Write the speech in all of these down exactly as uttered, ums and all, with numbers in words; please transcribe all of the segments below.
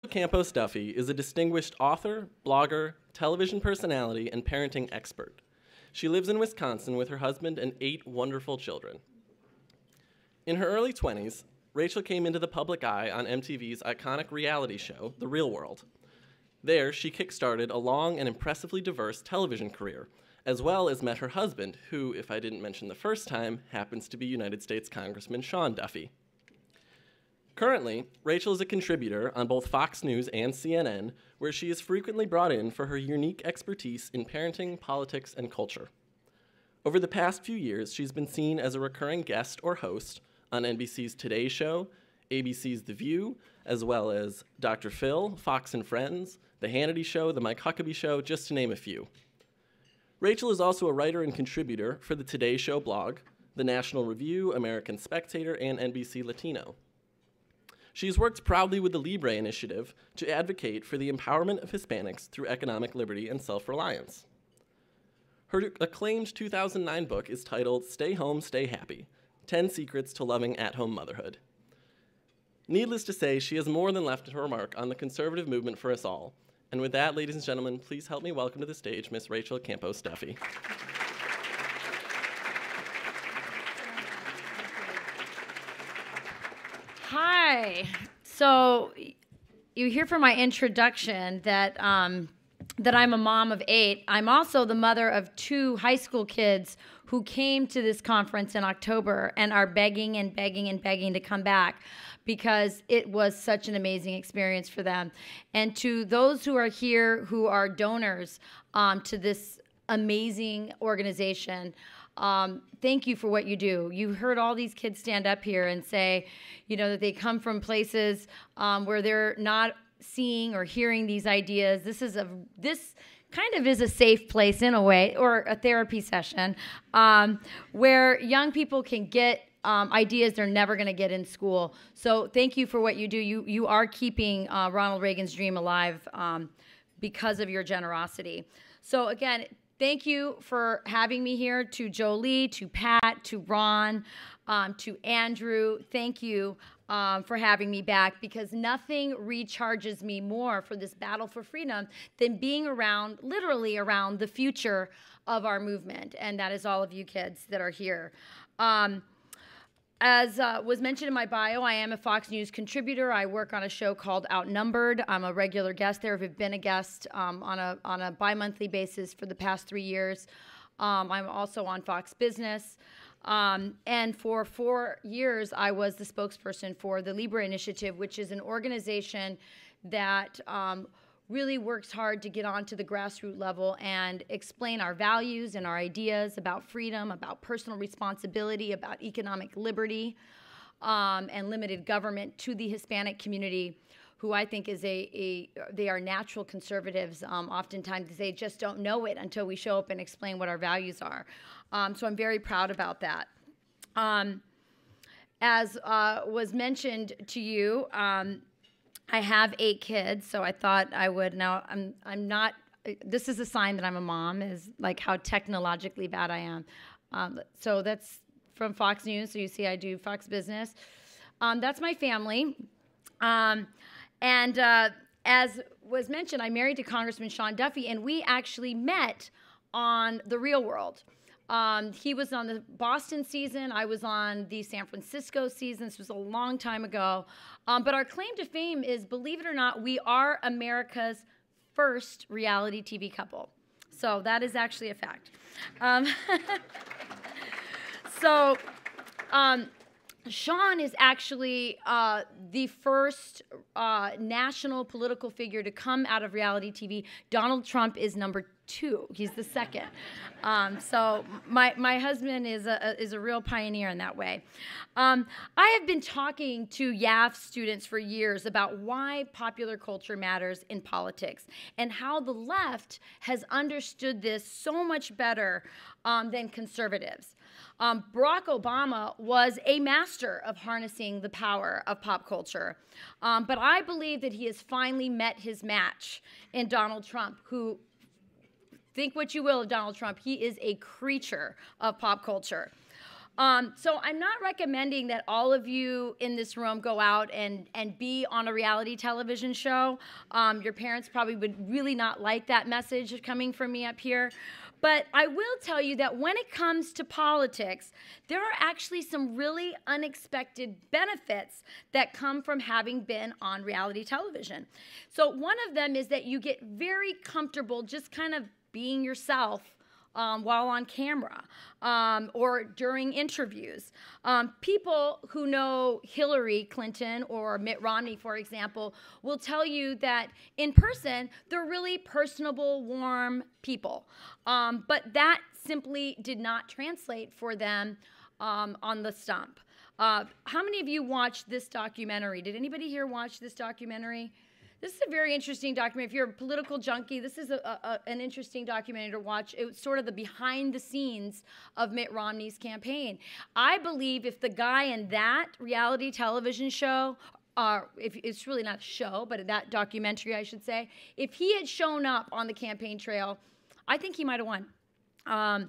Campos-Duffy is a distinguished author, blogger, television personality, and parenting expert. She lives in Wisconsin with her husband and eight wonderful children. In her early twenties, Rachel came into the public eye on M T V's iconic reality show, The Real World. There, she kick-started a long and impressively diverse television career, as well as met her husband, who, if I didn't mention the first time, happens to be United States Congressman Sean Duffy. Currently, Rachel is a contributor on both Fox News and C N N, where she is frequently brought in for her unique expertise in parenting, politics, and culture. Over the past few years, she's been seen as a recurring guest or host on N B C's Today Show, A B C's The View, as well as Doctor Phil, Fox and Friends, The Hannity Show, The Mike Huckabee Show, just to name a few. Rachel is also a writer and contributor for the Today Show blog, The National Review, American Spectator, and N B C Latino. She's worked proudly with the Libre Initiative to advocate for the empowerment of Hispanics through economic liberty and self-reliance. Her acclaimed two thousand nine book is titled Stay Home, Stay Happy, ten Secrets to Loving At-Home Motherhood. Needless to say, she has more than left her mark on the conservative movement for us all. And with that, ladies and gentlemen, please help me welcome to the stage Miss Rachel Campos-Duffy. Hi. So you hear from my introduction that um, that I'm a mom of eight. I'm also the mother of two high school kids who came to this conference in October and are begging and begging and begging to come back because it was such an amazing experience for them. And to those who are here who are donors um, to this amazing organization, Um, thank you for what you do. You heard all these kids stand up here and say, you know, that they come from places um, where they're not seeing or hearing these ideas. This is a this kind of is a safe place in a way, or a therapy session, um, where young people can get um, ideas they're never going to get in school. So thank you for what you do. You you are keeping uh, Ronald Reagan's dream alive um, because of your generosity. So again, thank you for having me here. To Jolie, to Pat, to Ron, um, to Andrew, thank you um, for having me back, because nothing recharges me more for this battle for freedom than being around, literally around the future of our movement, and that is all of you kids that are here. Um, As uh, was mentioned in my bio, I am a Fox News contributor. I work on a show called Outnumbered. I'm a regular guest there. I've been a guest um, on a on a bi-monthly basis for the past three years. Um, I'm also on Fox Business. Um, and for four years, I was the spokesperson for the Libre Initiative, which is an organization that um, really works hard to get onto the grassroots level and explain our values and our ideas about freedom, about personal responsibility, about economic liberty, um, and limited government to the Hispanic community, who I think is a, a they are natural conservatives. Um, oftentimes they just don't know it until we show up and explain what our values are. Um, so I'm very proud about that. Um, as uh, was mentioned to you, um, I have eight kids, so I thought I would. Now, I'm I'm not, this is a sign that I'm a mom, is like how technologically bad I am. Um, so that's from Fox News, so you see I do Fox Business. Um, that's my family. Um, and uh, as was mentioned, I'm married to Congressman Sean Duffy, and we actually met on The Real World. Um, he was on the Boston season. I was on the San Francisco season. This was a long time ago. Um, but our claim to fame is, believe it or not, we are America's first reality T V couple. So that is actually a fact. Um, so um, Sean is actually uh, the first uh, national political figure to come out of reality T V. Donald Trump is number two. He's the second. Um, so my my husband is a is a real pioneer in that way. Um, I have been talking to Y A F students for years about why popular culture matters in politics and how the left has understood this so much better um, than conservatives. Um, Barack Obama was a master of harnessing the power of pop culture, um, but I believe that he has finally met his match in Donald Trump, who, think what you will of Donald Trump, he is a creature of pop culture. Um, so I'm not recommending that all of you in this room go out and, and be on a reality television show. Um, your parents probably would really not like that message coming from me up here. But I will tell you that when it comes to politics, there are actually some really unexpected benefits that come from having been on reality television. So one of them is that you get very comfortable just kind of being yourself Um, while on camera um, or during interviews. Um, people who know Hillary Clinton or Mitt Romney, for example, will tell you that in person, they're really personable, warm people. Um, but that simply did not translate for them um, on the stump. Uh, how many of you watched this documentary? Did anybody here watch this documentary? This is a very interesting documentary. If you're a political junkie, this is a, a, an interesting documentary to watch. It's sort of the behind the scenes of Mitt Romney's campaign. I believe if the guy in that reality television show, uh, if it's really not a show, but that documentary, I should say, if he had shown up on the campaign trail, I think he might have won. Um,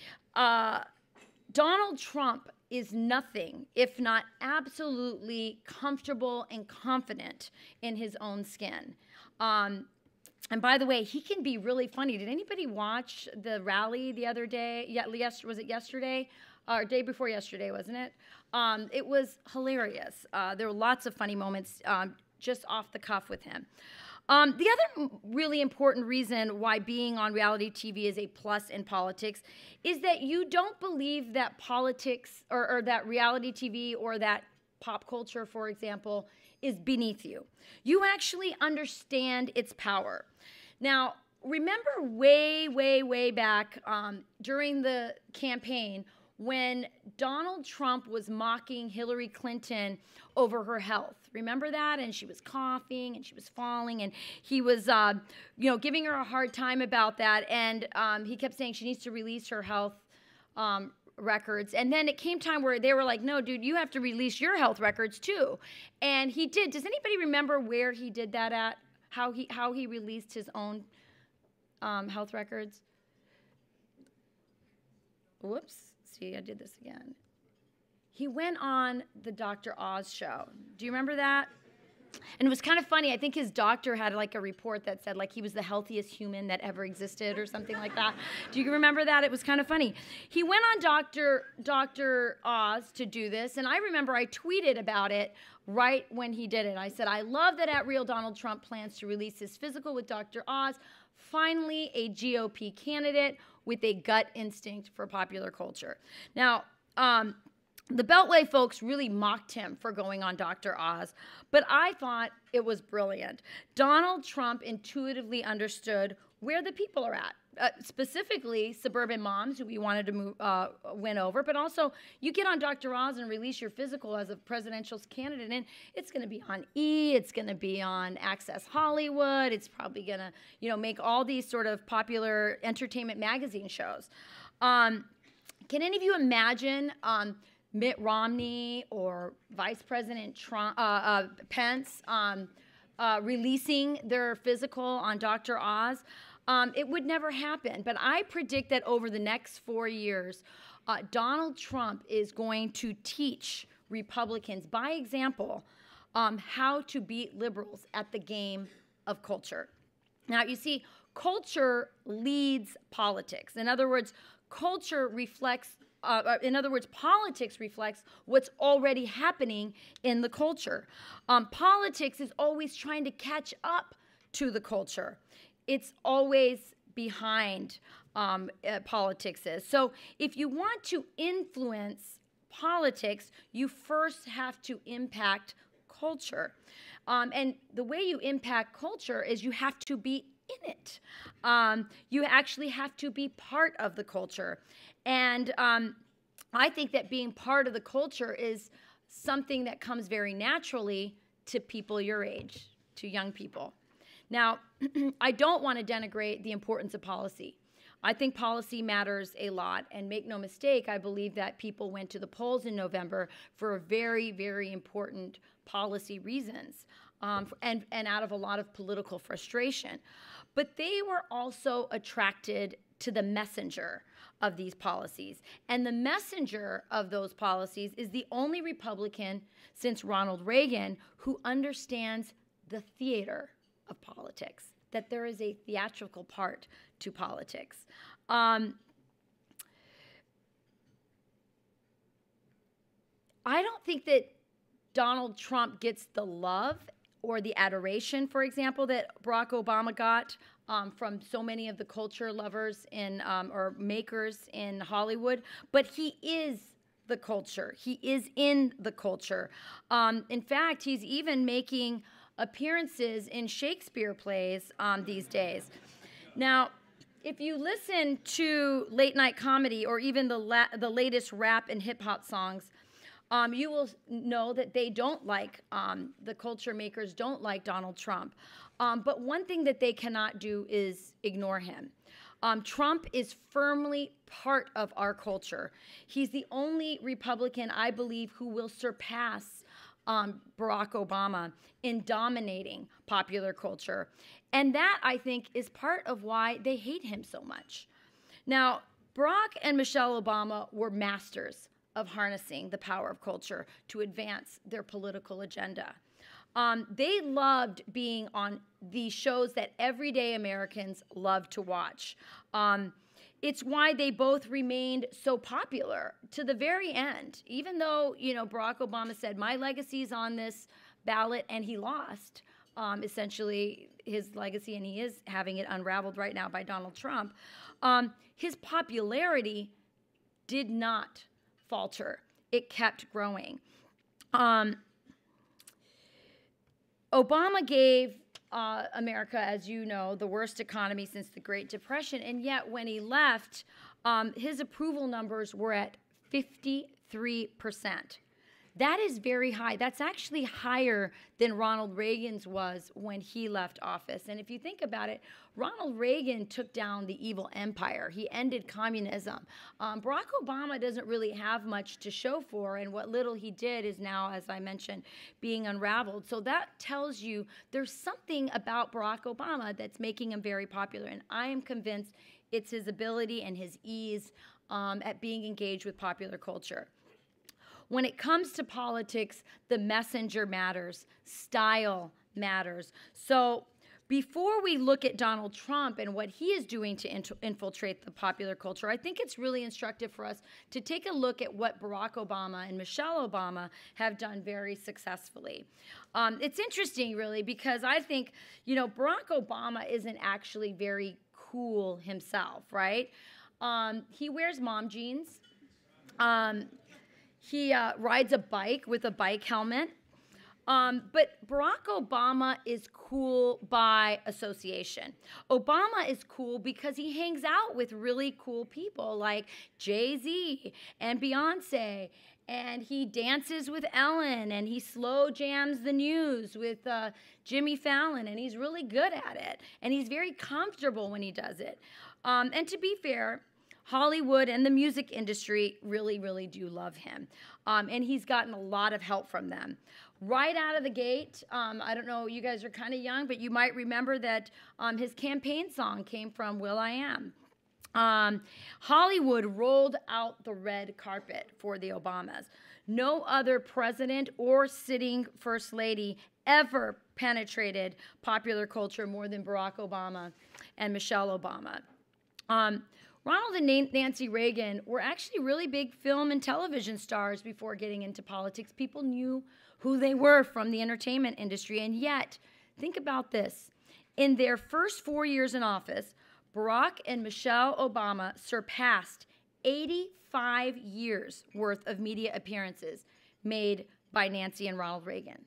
uh, Donald Trump is nothing if not absolutely comfortable and confident in his own skin. Um, and by the way, he can be really funny. Did anybody watch the rally the other day? Yeah, yes, was it yesterday? Or day before yesterday, wasn't it? Um, it was hilarious. Uh, there were lots of funny moments um, just off the cuff with him. Um, the other really important reason why being on reality T V is a plus in politics is that you don't believe that politics or, or that reality T V or that pop culture, for example, is beneath you. You actually understand its power. Now, remember way, way, way back um, during the campaign when Donald Trump was mocking Hillary Clinton over her health. Remember that? And she was coughing and she was falling, and he was, uh, you know, giving her a hard time about that. And um, he kept saying she needs to release her health um, records. And then it came time where they were like, no, dude, you have to release your health records too. And he did. Does anybody remember where he did that at? How he how he released his own um, health records? Whoops. See, I did this again. He went on the Doctor Oz show. Do you remember that? And it was kind of funny. I think his doctor had like a report that said like he was the healthiest human that ever existed or something like that. Do you remember that? It was kind of funny. He went on Doctor Doctor Oz to do this, and I remember I tweeted about it right when he did it. I said, I love that at Real Donald Trump plans to release his physical with Doctor Oz. Finally, a G O P candidate with a gut instinct for popular culture. Now, um, the Beltway folks really mocked him for going on Doctor Oz, but I thought it was brilliant. Donald Trump intuitively understood where the people are at, uh, specifically suburban moms who we wanted to move, uh, win over, but also you get on Doctor Oz and release your physical as a presidential candidate, and it's going to be on E, it's going to be on Access Hollywood, it's probably going to, you know, make all these sort of popular entertainment magazine shows. Um, can any of you imagine um, Mitt Romney or Vice President Trump, uh, uh, Pence um, uh, releasing their physical on Doctor Oz? Um, it would never happen. But I predict that over the next four years, uh, Donald Trump is going to teach Republicans, by example, um, how to beat liberals at the game of culture. Now, you see, culture leads politics. In other words, culture reflects Uh, in other words, politics reflects what's already happening in the culture. Um, politics is always trying to catch up to the culture. It's always behind um, uh, politics is. So if you want to influence politics, you first have to impact culture. Um, and the way you impact culture is you have to be in it. Um, you actually have to be part of the culture. And um, I think that being part of the culture is something that comes very naturally to people your age, to young people. Now, I don't want to denigrate the importance of policy. I think policy matters a lot, and make no mistake, I believe that people went to the polls in November for very, very important policy reasons, um, and, and out of a lot of political frustration. But they were also attracted to the messenger. of these policies. And the messenger of those policies is the only Republican since Ronald Reagan who understands the theater of politics, that there is a theatrical part to politics. Um, I don't think that Donald Trump gets the love or the adoration, for example, that Barack Obama got um, from so many of the culture lovers in, um, or makers in Hollywood, but he is the culture. He is in the culture. Um, in fact, he's even making appearances in Shakespeare plays um, these days. Now, if you listen to late night comedy or even the, la the latest rap and hip hop songs, Um, you will know that they don't like, um, the culture makers don't like Donald Trump. Um, but one thing that they cannot do is ignore him. Um, Trump is firmly part of our culture. He's the only Republican, I believe, who will surpass um, Barack Obama in dominating popular culture. And that, I think, is part of why they hate him so much. Now, Barack and Michelle Obama were masters of harnessing the power of culture to advance their political agenda. Um, they loved being on the shows that everyday Americans love to watch. Um, it's why they both remained so popular to the very end. Even though, you know, Barack Obama said, my legacy's on this ballot, and he lost, um, essentially, his legacy, and he is having it unraveled right now by Donald Trump. Um, his popularity did not falter. It kept growing. Um, Obama gave uh, America, as you know, the worst economy since the Great Depression, and yet when he left, um, his approval numbers were at fifty-three percent. That is very high. That's actually higher than Ronald Reagan's was when he left office. And if you think about it, Ronald Reagan took down the evil empire. He ended communism. Um, Barack Obama doesn't really have much to show for, and what little he did is now, as I mentioned, being unraveled. So that tells you there's something about Barack Obama that's making him very popular, and I am convinced it's his ability and his ease um, at being engaged with popular culture. When it comes to politics, the messenger matters. Style matters. So before we look at Donald Trump and what he is doing to int infiltrate the popular culture, I think it's really instructive for us to take a look at what Barack Obama and Michelle Obama have done very successfully. Um, it's interesting, really, because I think, you know, Barack Obama isn't actually very cool himself, right? Um, he wears mom jeans. Um, He uh, rides a bike with a bike helmet. Um, but Barack Obama is cool by association. Obama is cool because he hangs out with really cool people like Jay-Z and Beyonce, and he dances with Ellen, and he slow jams the news with uh, Jimmy Fallon, and he's really good at it, and he's very comfortable when he does it. Um, and to be fair, Hollywood and the music industry really, really do love him. Um, and he's gotten a lot of help from them. Right out of the gate, um, I don't know, you guys are kind of young, but you might remember that um, his campaign song came from Will I Am. Um, Hollywood rolled out the red carpet for the Obamas. No other president or sitting first lady ever penetrated popular culture more than Barack Obama and Michelle Obama. Um, Ronald and Nancy Reagan were actually really big film and television stars before getting into politics. People knew who they were from the entertainment industry. And yet, think about this. In their first four years in office, Barack and Michelle Obama surpassed eighty-five years worth of media appearances made by Nancy and Ronald Reagan.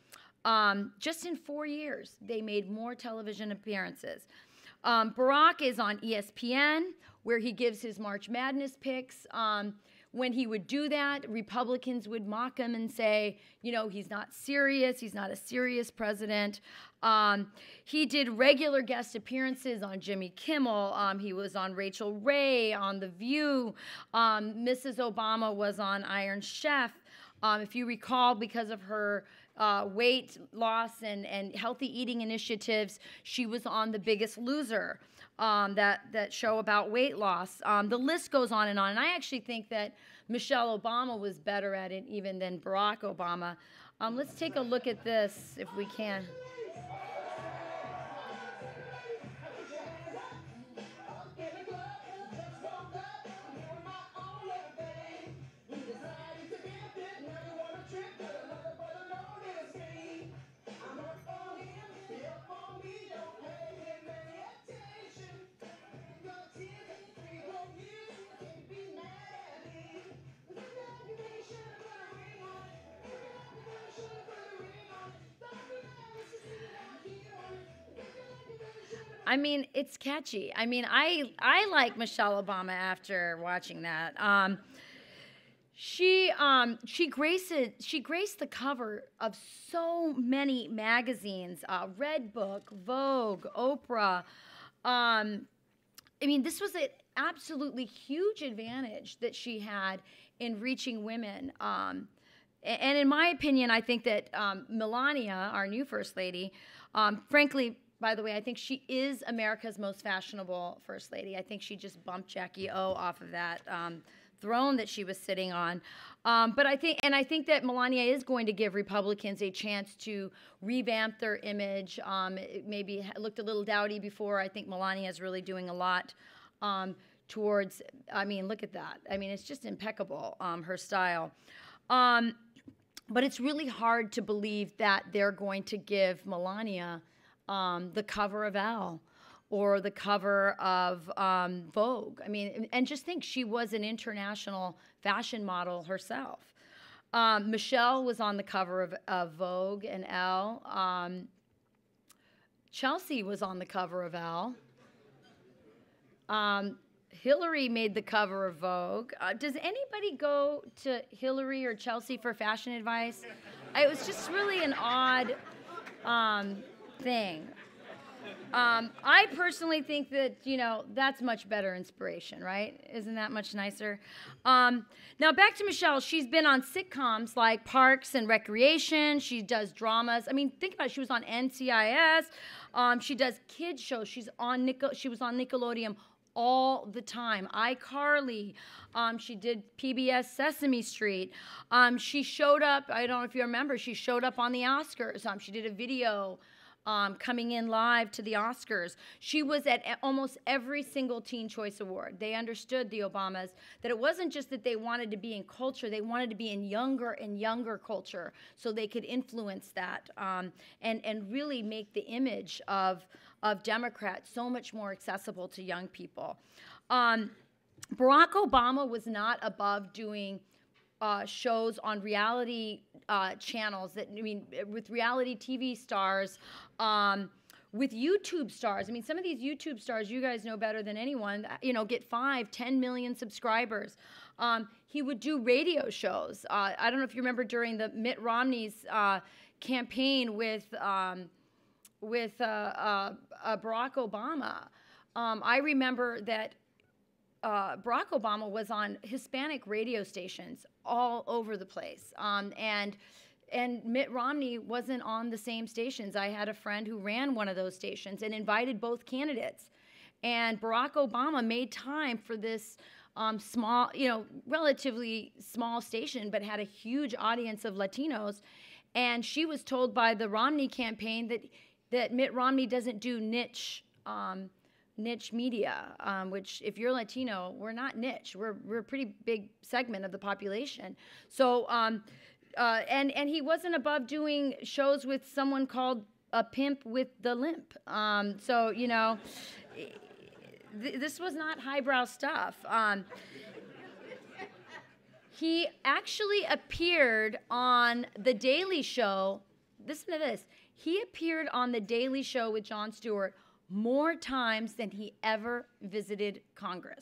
Um, just in four years, they made more television appearances. Um, Barack is on E S P N, where he gives his March Madness picks. Um, when he would do that, Republicans would mock him and say, you know, he's not serious. He's not a serious president. Um, he did regular guest appearances on Jimmy Kimmel. Um, he was on Rachel Ray, on The View. Um, Missus Obama was on Iron Chef. Um, if you recall, because of her uh, weight loss and, and healthy eating initiatives. She was on The Biggest Loser, um, that, that show about weight loss. Um, the list goes on and on. And I actually think that Michelle Obama was better at it even than Barack Obama. Um, let's take a look at this if we can. I mean, it's catchy. I mean, I I like Michelle Obama after watching that. Um, she um, she graced she graced the cover of so many magazines: uh, Red Book, Vogue, Oprah. Um, I mean, this was an absolutely huge advantage that she had in reaching women. Um, and in my opinion, I think that um, Melania, our new First Lady, um, frankly. By the way, I think she is America's most fashionable First Lady. I think she just bumped Jackie O off of that um, throne that she was sitting on. Um, but I think, and I think that Melania is going to give Republicans a chance to revamp their image. Um, it maybe looked a little dowdy before. I think Melania is really doing a lot um, towards, I mean, look at that. I mean, it's just impeccable, um, her style. Um, but it's really hard to believe that they're going to give Melania Um, the cover of Elle or the cover of um, Vogue. I mean, and just think, she was an international fashion model herself. Um, Michelle was on the cover of, of Vogue and Elle. Um, Chelsea was on the cover of Elle. Um, Hillary made the cover of Vogue. Uh, does anybody go to Hillary or Chelsea for fashion advice? It was just really an odd um, thing. Um, I personally think that, you know, that's much better inspiration, right? Isn't that much nicer? Um, now, back to Michelle. She's been on sitcoms like Parks and Recreation. She does dramas. I mean, think about it. She was on N C I S. Um, she does kids shows. She's on Nickel- she was on Nickelodeon all the time. iCarly. Um, she did P B S Sesame Street. Um, she showed up, I don't know if you remember, she showed up on the Oscars. Um, she did a video Um, coming in live to the Oscars. She was at almost every single Teen Choice Award. They understood, the Obamas, that it wasn't just that they wanted to be in culture, they wanted to be in younger and younger culture so they could influence that um, and, and really make the image of, of Democrats so much more accessible to young people. Um, Barack Obama was not above doing Uh, shows on reality uh, channels that, I mean, with reality T V stars, um, with YouTube stars. I mean, some of these YouTube stars, you guys know better than anyone, you know, get five, ten million subscribers. Um, he would do radio shows. Uh, I don't know if you remember during the Mitt Romney's uh, campaign with, um, with uh, uh, uh, Barack Obama. Um, I remember that Uh, Barack Obama was on Hispanic radio stations all over the place, um, and and Mitt Romney wasn't on the same stations. I had a friend who ran one of those stations and invited both candidates, and Barack Obama made time for this um, small, you know, relatively small station, but had a huge audience of Latinos, and she was told by the Romney campaign that that Mitt Romney doesn't do niche. Um, niche media, um, which if you're Latino, we're not niche. We're we're a pretty big segment of the population. So, um, uh, and and he wasn't above doing shows with someone called a pimp with the limp. Um, so you know, th- this was not highbrow stuff. Um, he actually appeared on The Daily Show. Listen to this. He appeared on The Daily Show with Jon Stewart more times than he ever visited Congress.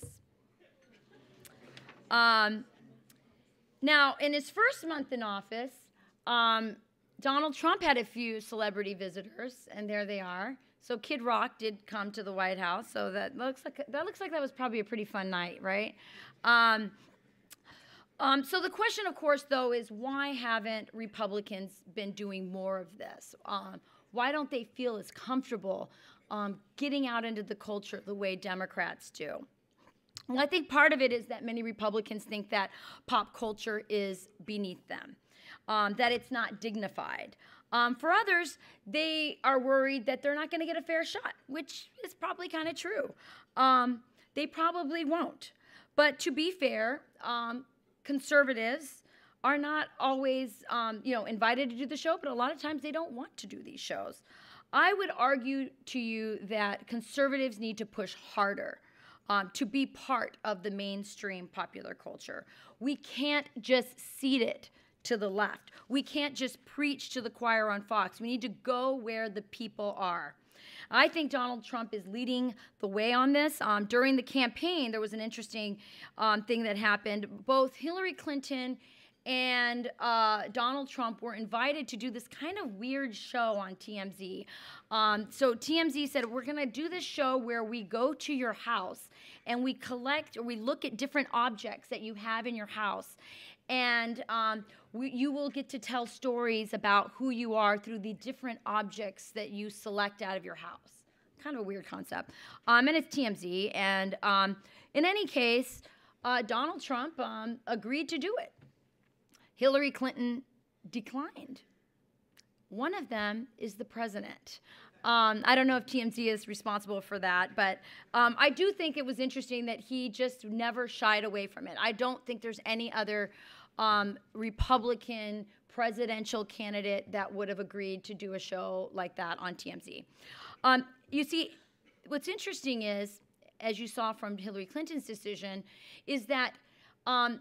Um, now, in his first month in office, um, Donald Trump had a few celebrity visitors, and there they are. So Kid Rock did come to the White House, so that looks like that looks like that was probably a pretty fun night, right? Um, Um, so the question, of course, though, is why haven't Republicans been doing more of this? Um, why don't they feel as comfortable um, getting out into the culture the way Democrats do? Well, I think part of it is that many Republicans think that pop culture is beneath them, um, that it's not dignified. Um, for others, they are worried that they're not going to get a fair shot, which is probably kind of true. Um, they probably won't. But to be fair, um, conservatives are not always, um, you know, invited to do the show, but a lot of times they don't want to do these shows. I would argue to you that conservatives need to push harder um, to be part of the mainstream popular culture. We can't just cede it to the left. We can't just preach to the choir on Fox. We need to go where the people are. I think Donald Trump is leading the way on this. Um, during the campaign, there was an interesting um, thing that happened. Both Hillary Clinton and uh, Donald Trump were invited to do this kind of weird show on T M Z. Um, so T M Z said, we're going to do this show where we go to your house and we collect or we look at different objects that you have in your house. And um, we, you will get to tell stories about who you are through the different objects that you select out of your house. Kind of a weird concept. Um, and it's T M Z. And um, in any case, uh, Donald Trump um, agreed to do it. Hillary Clinton declined. One of them is the president. Um, I don't know if T M Z is responsible for that, but um, I do think it was interesting that he just never shied away from it. I don't think there's any other um, Republican presidential candidate that would have agreed to do a show like that on T M Z. Um, you see, what's interesting is, as you saw from Hillary Clinton's decision, is that um,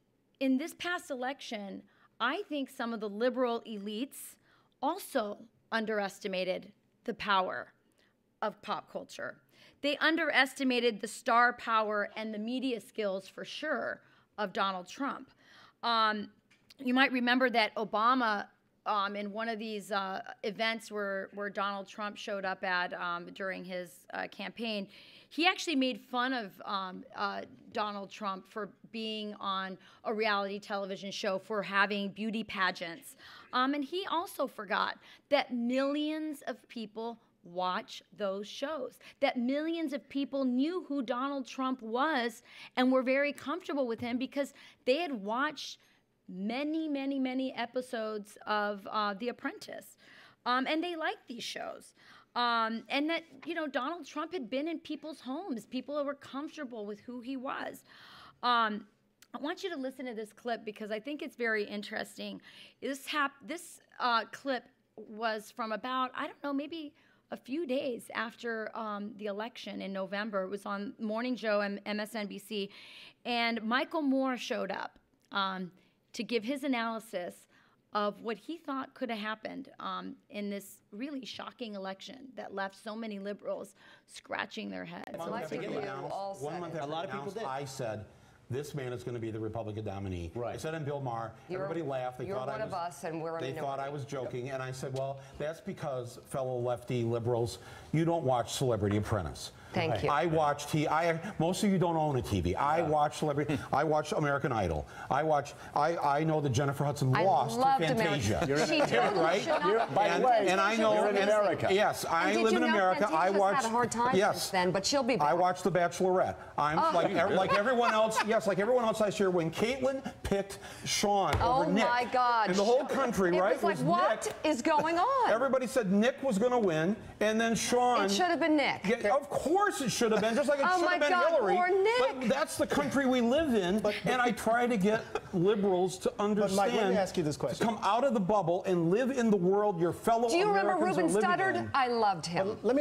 in this past election, I think some of the liberal elites also underestimated the power of pop culture. They underestimated the star power and the media skills, for sure, of Donald Trump. Um, you might remember that Obama, um, in one of these uh, events where, where Donald Trump showed up at um, during his uh, campaign, he actually made fun of um, uh, Donald Trump for being on a reality television show, for having beauty pageants. Um, and he also forgot that millions of people watch those shows, that millions of people knew who Donald Trump was and were very comfortable with him because they had watched many, many, many episodes of uh, The Apprentice. Um, and they liked these shows. Um, and that, you know, Donald Trump had been in people's homes. People were comfortable with who he was. Um, I want you to listen to this clip because I think it's very interesting. This, hap this uh, clip was from about, I don't know, maybe a few days after um, the election in November. It was on Morning Joe and M S N B C. And Michael Moore showed up um, to give his analysis of what he thought could have happened um, in this really shocking election that left so many liberals scratching their heads. One month after you all said One month it. after A lot of people did. I said, this man is going to be the Republican nominee. Right. I said, I'm Bill Maher. You're- Everybody laughed. They you're thought one I was, of us, and we're a They minority. thought I was joking, and I said, well, that's because, fellow lefty liberals, you don't watch Celebrity Apprentice. Thank you. I watch T V. I most of you don't own a T V. I watch Celebrity. I watch American Idol. I watch. I I know that Jennifer Hudson I lost to loved Fantasia. American- You're in She America. totally right? should not You're- by the and, way, and I know you're in and- America. Yes, I And did live you in know America. I Fantasia's watch. had a hard time yes, since then, but she'll be back. I watch The Bachelorette. I'm Oh. like ev- like everyone else. Yes, like everyone else last year when Caitlyn picked Sean Oh over Nick. my God! And the whole country, it right? was like, what Nick. is going on? Everybody said Nick was going to win, and then Sean. It should have been Nick. Yeah, of course it should have been, just like it Oh should my have been God, Hillary. poor Nick. But that's the country we live in, and I try to get liberals to understand. Mike, let me ask you this question. To come out of the bubble and live in the world your fellow Do you remember Americans Ruben are living Studdard? in. I loved him. Let me.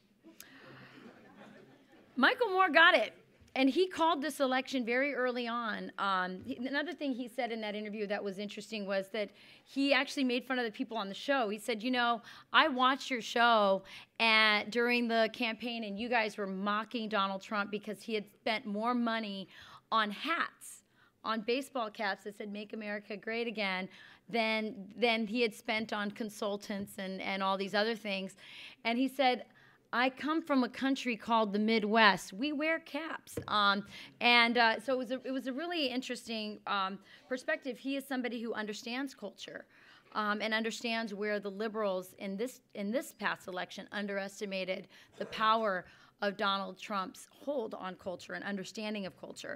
Michael Moore got it. And he called this election very early on. Um, he, another thing he said in that interview that was interesting was that he actually made fun of the people on the show. He said, you know, I watched your show at, during the campaign, and you guys were mocking Donald Trump because he had spent more money on hats, on baseball caps that said "Make America Great Again," than, than he had spent on consultants and, and all these other things. And he said, I come from a country called the Midwest. We wear caps, um, and uh, so it was a, it was a really interesting um, perspective. He is somebody who understands culture, um, and understands where the liberals in this in this past election underestimated the power of Donald Trump's hold on culture and understanding of culture.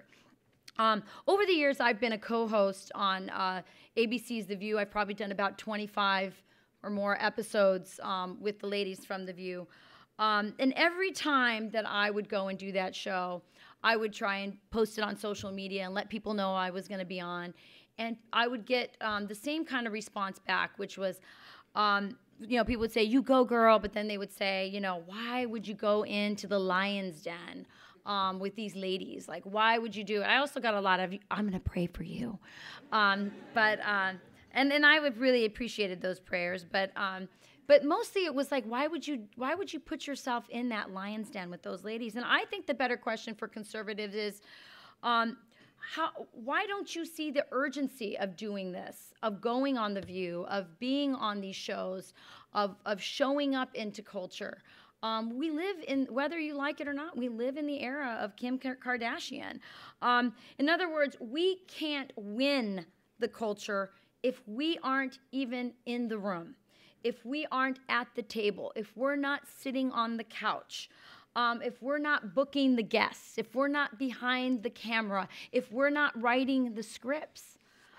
Um, over the years, I've been a co-host on uh, A B C's The View. I've probably done about twenty-five or more episodes um, with the ladies from The View. Um, and every time that I would go and do that show, I would try and post it on social media and let people know I was going to be on. And I would get um, the same kind of response back, which was, um, you know, people would say, "You go, girl," but then they would say, you know, "Why would you go into the lion's den um, with these ladies? Like, why would you do it?" I also got a lot of, "I'm going to pray for you." Um, but, uh, and, and I would really appreciated those prayers, but... Um, But mostly it was like, why would you why would you put yourself in that lion's den with those ladies? And I think the better question for conservatives is, um, how why don't you see the urgency of doing this, of going on The View, of being on these shows, of, of showing up into culture? Um, we live in, whether you like it or not, we live in the era of Kim Kardashian. Um, in other words, we can't win the culture if we aren't even in the room, if we aren't at the table, if we're not sitting on the couch, um, if we're not booking the guests, if we're not behind the camera, if we're not writing the scripts.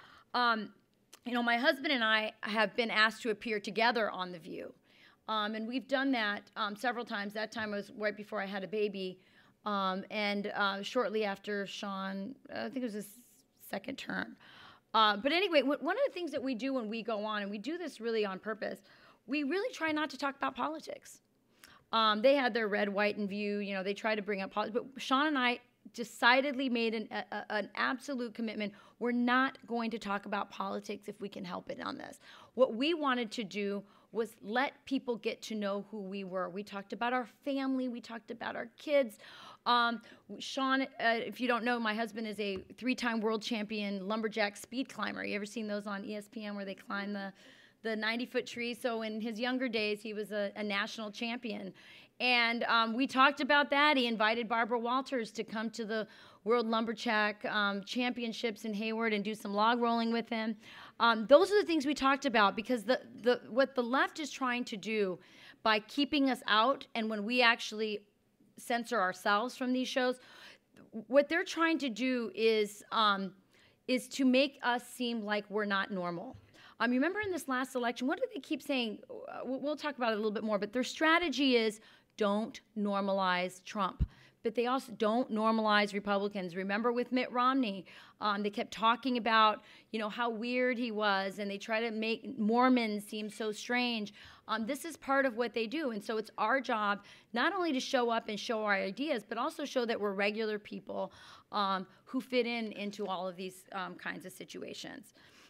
Um, you know, my husband and I have been asked to appear together on The View. Um, and we've done that um, several times. That time was right before I had a baby. Um, and uh, shortly after Sean, I think it was his second term. Uh, but anyway, w- one of the things that we do when we go on, and we do this really on purpose, we really try not to talk about politics. Um, they had their red, white, and view. You know, they try to bring up politics. But Sean and I decidedly made an, a, an absolute commitment. We're not going to talk about politics if we can help it on this. What we wanted to do was let people get to know who we were. We talked about our family. We talked about our kids. Um, Sean, uh, if you don't know, my husband is a three-time world champion lumberjack speed climber. You ever seen those on E S P N where they climb the the ninety-foot tree? So in his younger days, he was a, a national champion. And um, we talked about that. He invited Barbara Walters to come to the World Lumberjack um, Championships in Hayward and do some log rolling with him. Um, those are the things we talked about, because the, the what the left is trying to do by keeping us out, and when we actually censor ourselves from these shows, what they're trying to do is um, is to make us seem like we're not normal. Um, you remember in this last election, what did they keep saying? We'll talk about it a little bit more, but their strategy is don't normalize Trump. But they also don't normalize Republicans. Remember with Mitt Romney, um, they kept talking about, you know, how weird he was, and they try to make Mormons seem so strange. Um, this is part of what they do, and so it's our job not only to show up and show our ideas, but also show that we're regular people um, who fit in into all of these um, kinds of situations.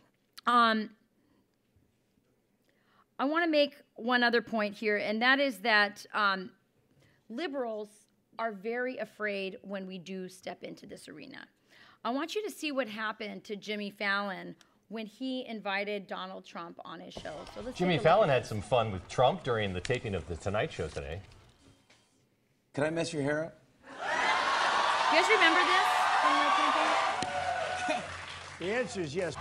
Um, I want to make one other point here, and that is that um, liberals are very afraid when we do step into this arena. I want you to see what happened to Jimmy Fallon when he invited Donald Trump on his show. So let's Jimmy Fallon had some fun with Trump during the taping of The Tonight Show today. Can I mess your hair up? Do you guys remember this from the campaign? The answer is yes.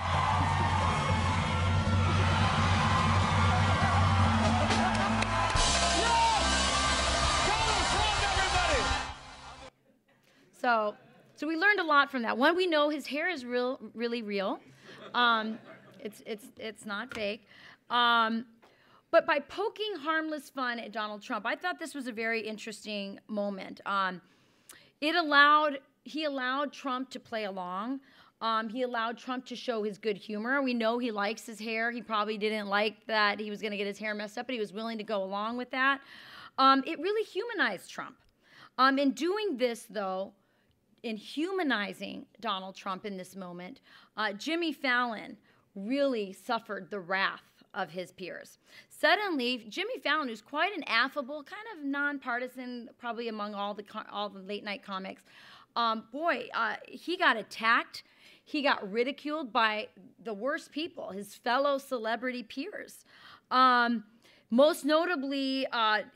So, so we learned a lot from that. One, we know his hair is real, really real. Um, it's it's it's not fake. Um, but by poking harmless fun at Donald Trump, I thought this was a very interesting moment. Um, it allowed he allowed Trump to play along. Um, he allowed Trump to show his good humor. We know he likes his hair. He probably didn't like that he was going to get his hair messed up, but he was willing to go along with that. Um, it really humanized Trump. Um, in doing this, though, in humanizing Donald Trump in this moment, uh, Jimmy Fallon really suffered the wrath of his peers. Suddenly, Jimmy Fallon, who's quite an affable, kind of nonpartisan, probably among all the all the late night comics, um, boy, uh, he got attacked. He got ridiculed by the worst people, his fellow celebrity peers. Um, most notably, uh, his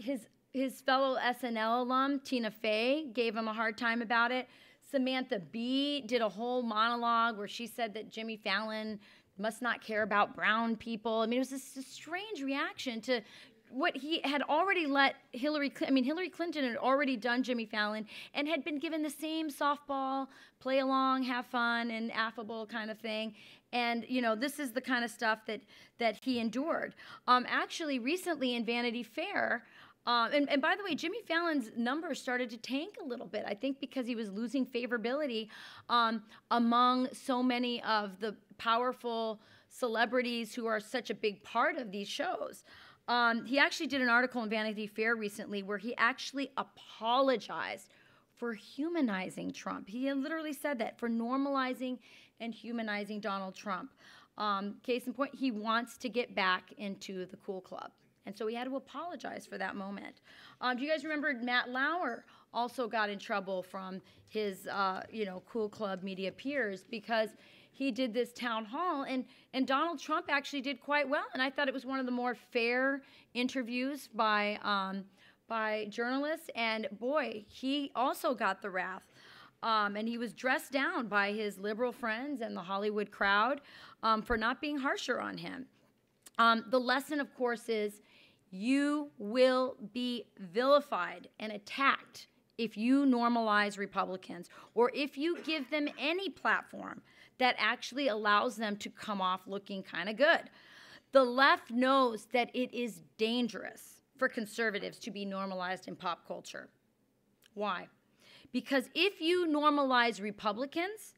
his fellow S N L alum, Tina Fey, gave him a hard time about it. Samantha Bee did a whole monologue where she said that Jimmy Fallon must not care about brown people. I mean, it was this, this strange reaction to what he had already let Hillary, I mean, Hillary Clinton had already done Jimmy Fallon and had been given the same softball, play along, have fun, and affable kind of thing. And, you know, this is the kind of stuff that, that he endured. Um, actually, recently in Vanity Fair, uh, and, and by the way, Jimmy Fallon's numbers started to tank a little bit, I think because he was losing favorability um, among so many of the powerful celebrities who are such a big part of these shows. Um, he actually did an article in Vanity Fair recently where he actually apologized for humanizing Trump. He literally said that, for normalizing and humanizing Donald Trump. Um, case in point, he wants to get back into the cool club. And so he had to apologize for that moment. Um, do you guys remember Matt Lauer also got in trouble from his, uh, you know, cool club media peers because he did this town hall, and, and Donald Trump actually did quite well. And I thought it was one of the more fair interviews by, um, by journalists. And boy, he also got the wrath. Um, and he was dressed down by his liberal friends and the Hollywood crowd um, for not being harsher on him. Um, the lesson, of course, is you will be vilified and attacked if you normalize Republicans or if you give them any platform that actually allows them to come off looking kind of good. The left knows that it is dangerous for conservatives to be normalized in pop culture. Why? Because if you normalize Republicans,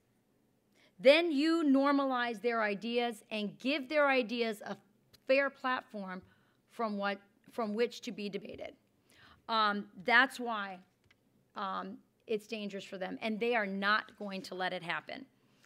then you normalize their ideas and give their ideas a fair platform from, what, from which to be debated. Um, that's why um, it's dangerous for them, and they are not going to let it happen.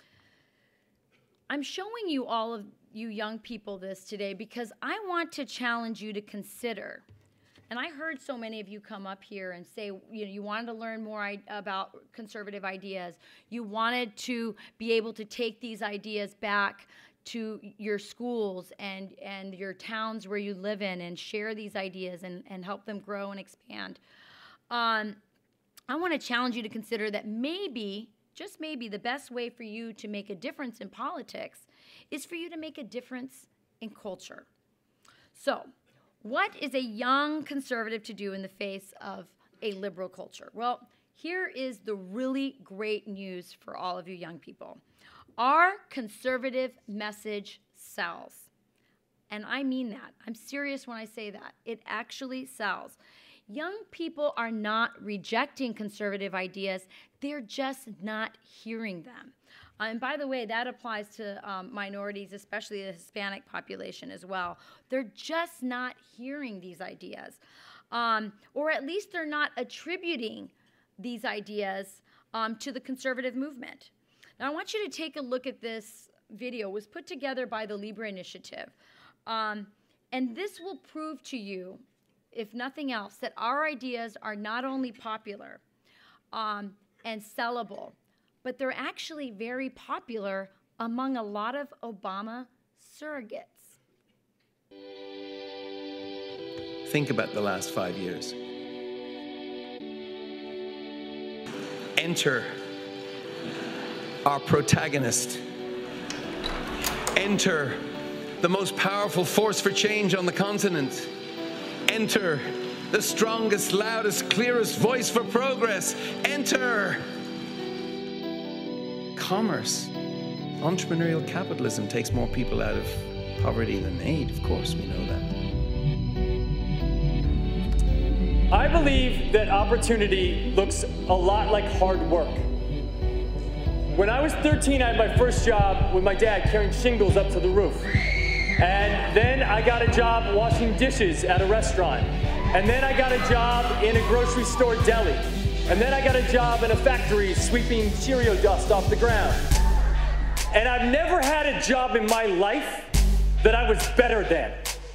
I'm showing you all of you young people this today because I want to challenge you to consider, and I heard so many of you come up here and say, you know, you wanted to learn more about conservative ideas. You wanted to be able to take these ideas back to your schools and, and your towns where you live in and share these ideas and, and help them grow and expand. Um, I want to challenge you to consider that maybe, just maybe, the best way for you to make a difference in politics is for you to make a difference in culture. So, what is a young conservative to do in the face of a liberal culture? Well, here is the really great news for all of you young people. Our conservative message sells. And I mean that. I'm serious when I say that. It actually sells. Young people are not rejecting conservative ideas. They're just not hearing them. Uh, and by the way, that applies to um, minorities, especially the Hispanic population as well. They're just not hearing these ideas. Um, or at least they're not attributing these ideas um, to the conservative movement. Now, I want you to take a look at this video. It was put together by the Libra Initiative. Um, and this will prove to you, if nothing else, that our ideas are not only popular um, and sellable, but they're actually very popular among a lot of Obama surrogates. Think about the last five years. Enter our protagonist. Enter the most powerful force for change on the continent. Enter the strongest, loudest, clearest voice for progress. Enter commerce. Entrepreneurial capitalism takes more people out of poverty than aid. Of course, we know that. I believe that opportunity looks a lot like hard work. When I was thirteen, I had my first job with my dad carrying shingles up to the roof. And then I got a job washing dishes at a restaurant. And then I got a job in a grocery store deli. And then I got a job in a factory sweeping Cheerio dust off the ground. And I've never had a job in my life that I was better than.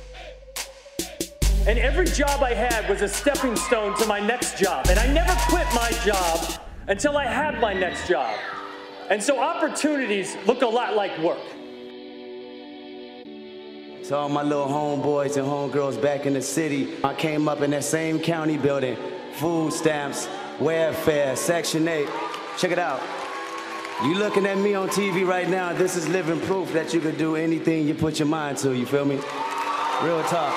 And every job I had was a stepping stone to my next job. And I never quit my job until I had my next job. And so opportunities look a lot like work. To all my little homeboys and homegirls back in the city, I came up in that same county building. Food stamps, welfare, Section eight. Check it out. You looking at me on T V right now, this is living proof that you could do anything you put your mind to, you feel me? Real talk.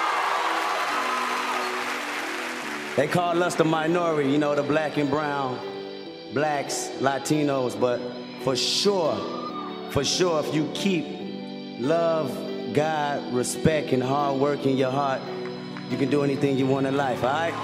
They call us the minority, you know, the black and brown, blacks, Latinos, but for sure, for sure, if you keep love, God, respect, and hard work in your heart, you can do anything you want in life, all right?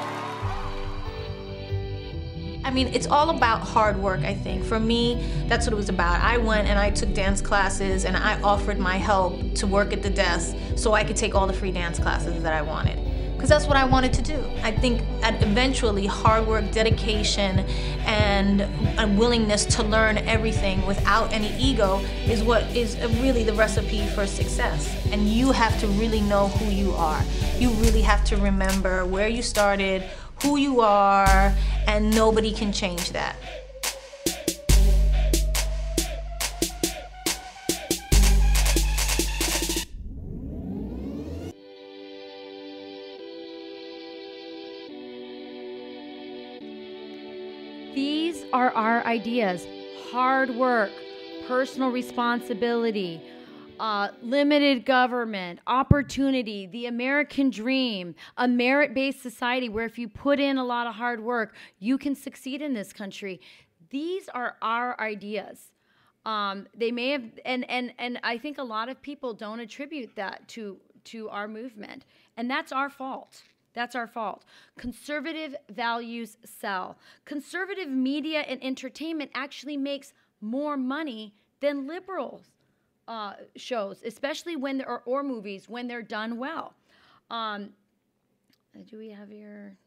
I mean, it's all about hard work, I think. For me, that's what it was about. I went and I took dance classes and I offered my help to work at the desk so I could take all the free dance classes that I wanted. Because that's what I wanted to do. I think that eventually hard work, dedication, and a willingness to learn everything without any ego is what is really the recipe for success. And you have to really know who you are. You really have to remember where you started, who you are, and nobody can change that. These are our ideas: hard work, personal responsibility, uh, limited government, opportunity, the American dream, a merit-based society where if you put in a lot of hard work, you can succeed in this country. These are our ideas. Um, they may have, and, and, and I think a lot of people don't attribute that to, to our movement, and that's our fault. That's our fault. Conservative values sell. Conservative media and entertainment actually makes more money than liberals uh, shows, especially when there are, or movies, when they're done well. Um, do we have your...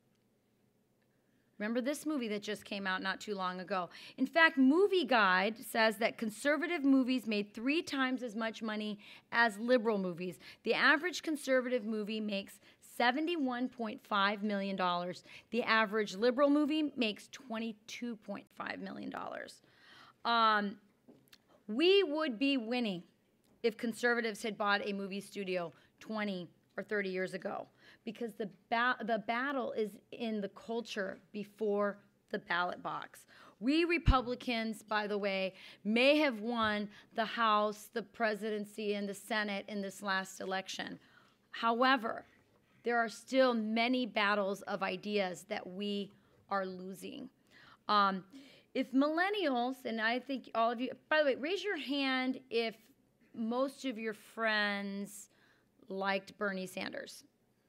Remember this movie that just came out not too long ago. In fact, Movie Guide says that conservative movies made three times as much money as liberal movies. The average conservative movie makes seventy-one point five million dollars. The average liberal movie makes twenty-two point five million dollars. Um, we would be winning if conservatives had bought a movie studio twenty or thirty years ago, because the, ba the battle is in the culture before the ballot box. We Republicans, by the way, may have won the House, the presidency, and the Senate in this last election. However, there are still many battles of ideas that we are losing. Um, if millennials, and I think all of you, by the way, raise your hand if most of your friends liked Bernie Sanders.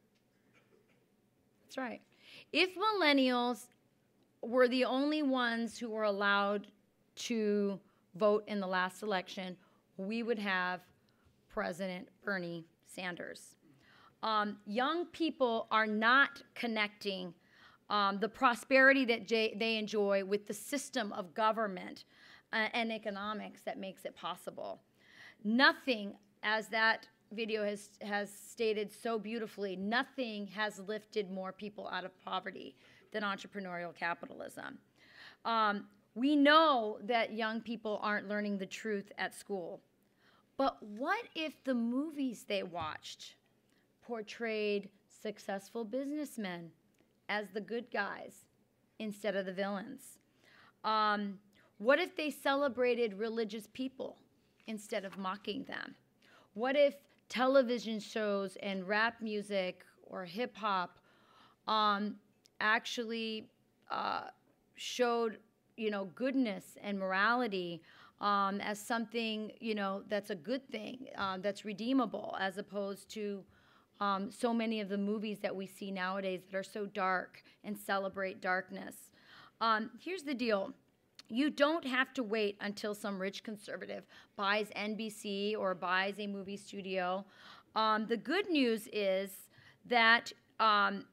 That's right. If millennials were the only ones who were allowed to vote in the last election, we would have President Bernie Sanders. Um, young people are not connecting um, the prosperity that j they enjoy with the system of government uh, and economics that makes it possible. Nothing, as that video has, has stated so beautifully, nothing has lifted more people out of poverty than entrepreneurial capitalism. Um, we know that young people aren't learning the truth at school, but what if the movies they watched portrayed successful businessmen as the good guys instead of the villains? Um, what if they celebrated religious people instead of mocking them? What if television shows and rap music or hip hop um, actually uh, showed, you know, goodness and morality um, as something, you know, that's a good thing, uh, that's redeemable, as opposed to Um, so many of the movies that we see nowadays that are so dark and celebrate darkness. Um, here's the deal. You don't have to wait until some rich conservative buys N B C or buys a movie studio. Um, the good news is that um,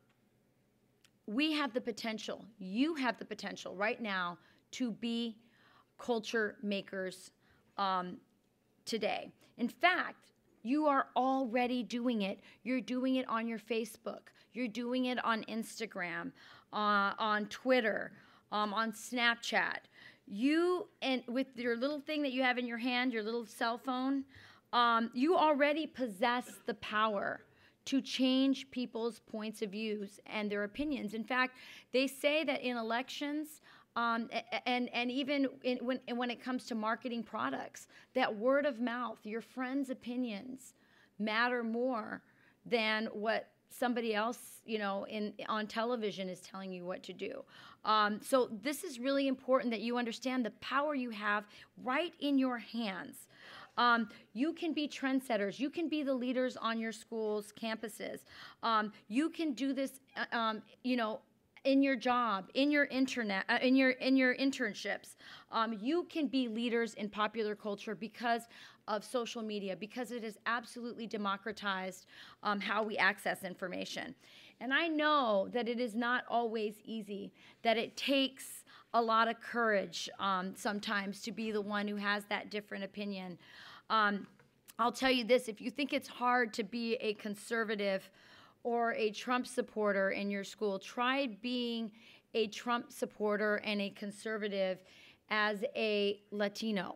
we have the potential, you have the potential right now to be culture makers um, today. In fact, you are already doing it. You're doing it on your Facebook. You're doing it on Instagram, uh, on Twitter, um, on Snapchat. You, and with your little thing that you have in your hand, your little cell phone, Um, you already possess the power to change people's points of views and their opinions. In fact, they say that in elections, um, and, and even in, when, when it comes to marketing products, that word of mouth, your friends' opinions matter more than what somebody else, you know, in on television is telling you what to do. Um, so this is really important that you understand the power you have right in your hands. Um, you can be trendsetters. You can be the leaders on your school's campuses. Um, you can do this, uh, um, you know, in your job, in your internet, uh, in your in your internships. Um, you can be leaders in popular culture because of social media, because it has absolutely democratized um, how we access information. And I know that it is not always easy, that it takes a lot of courage um, sometimes to be the one who has that different opinion. Um, I'll tell you this, if you think it's hard to be a conservative or a Trump supporter in your school, try being a Trump supporter and a conservative as a Latino.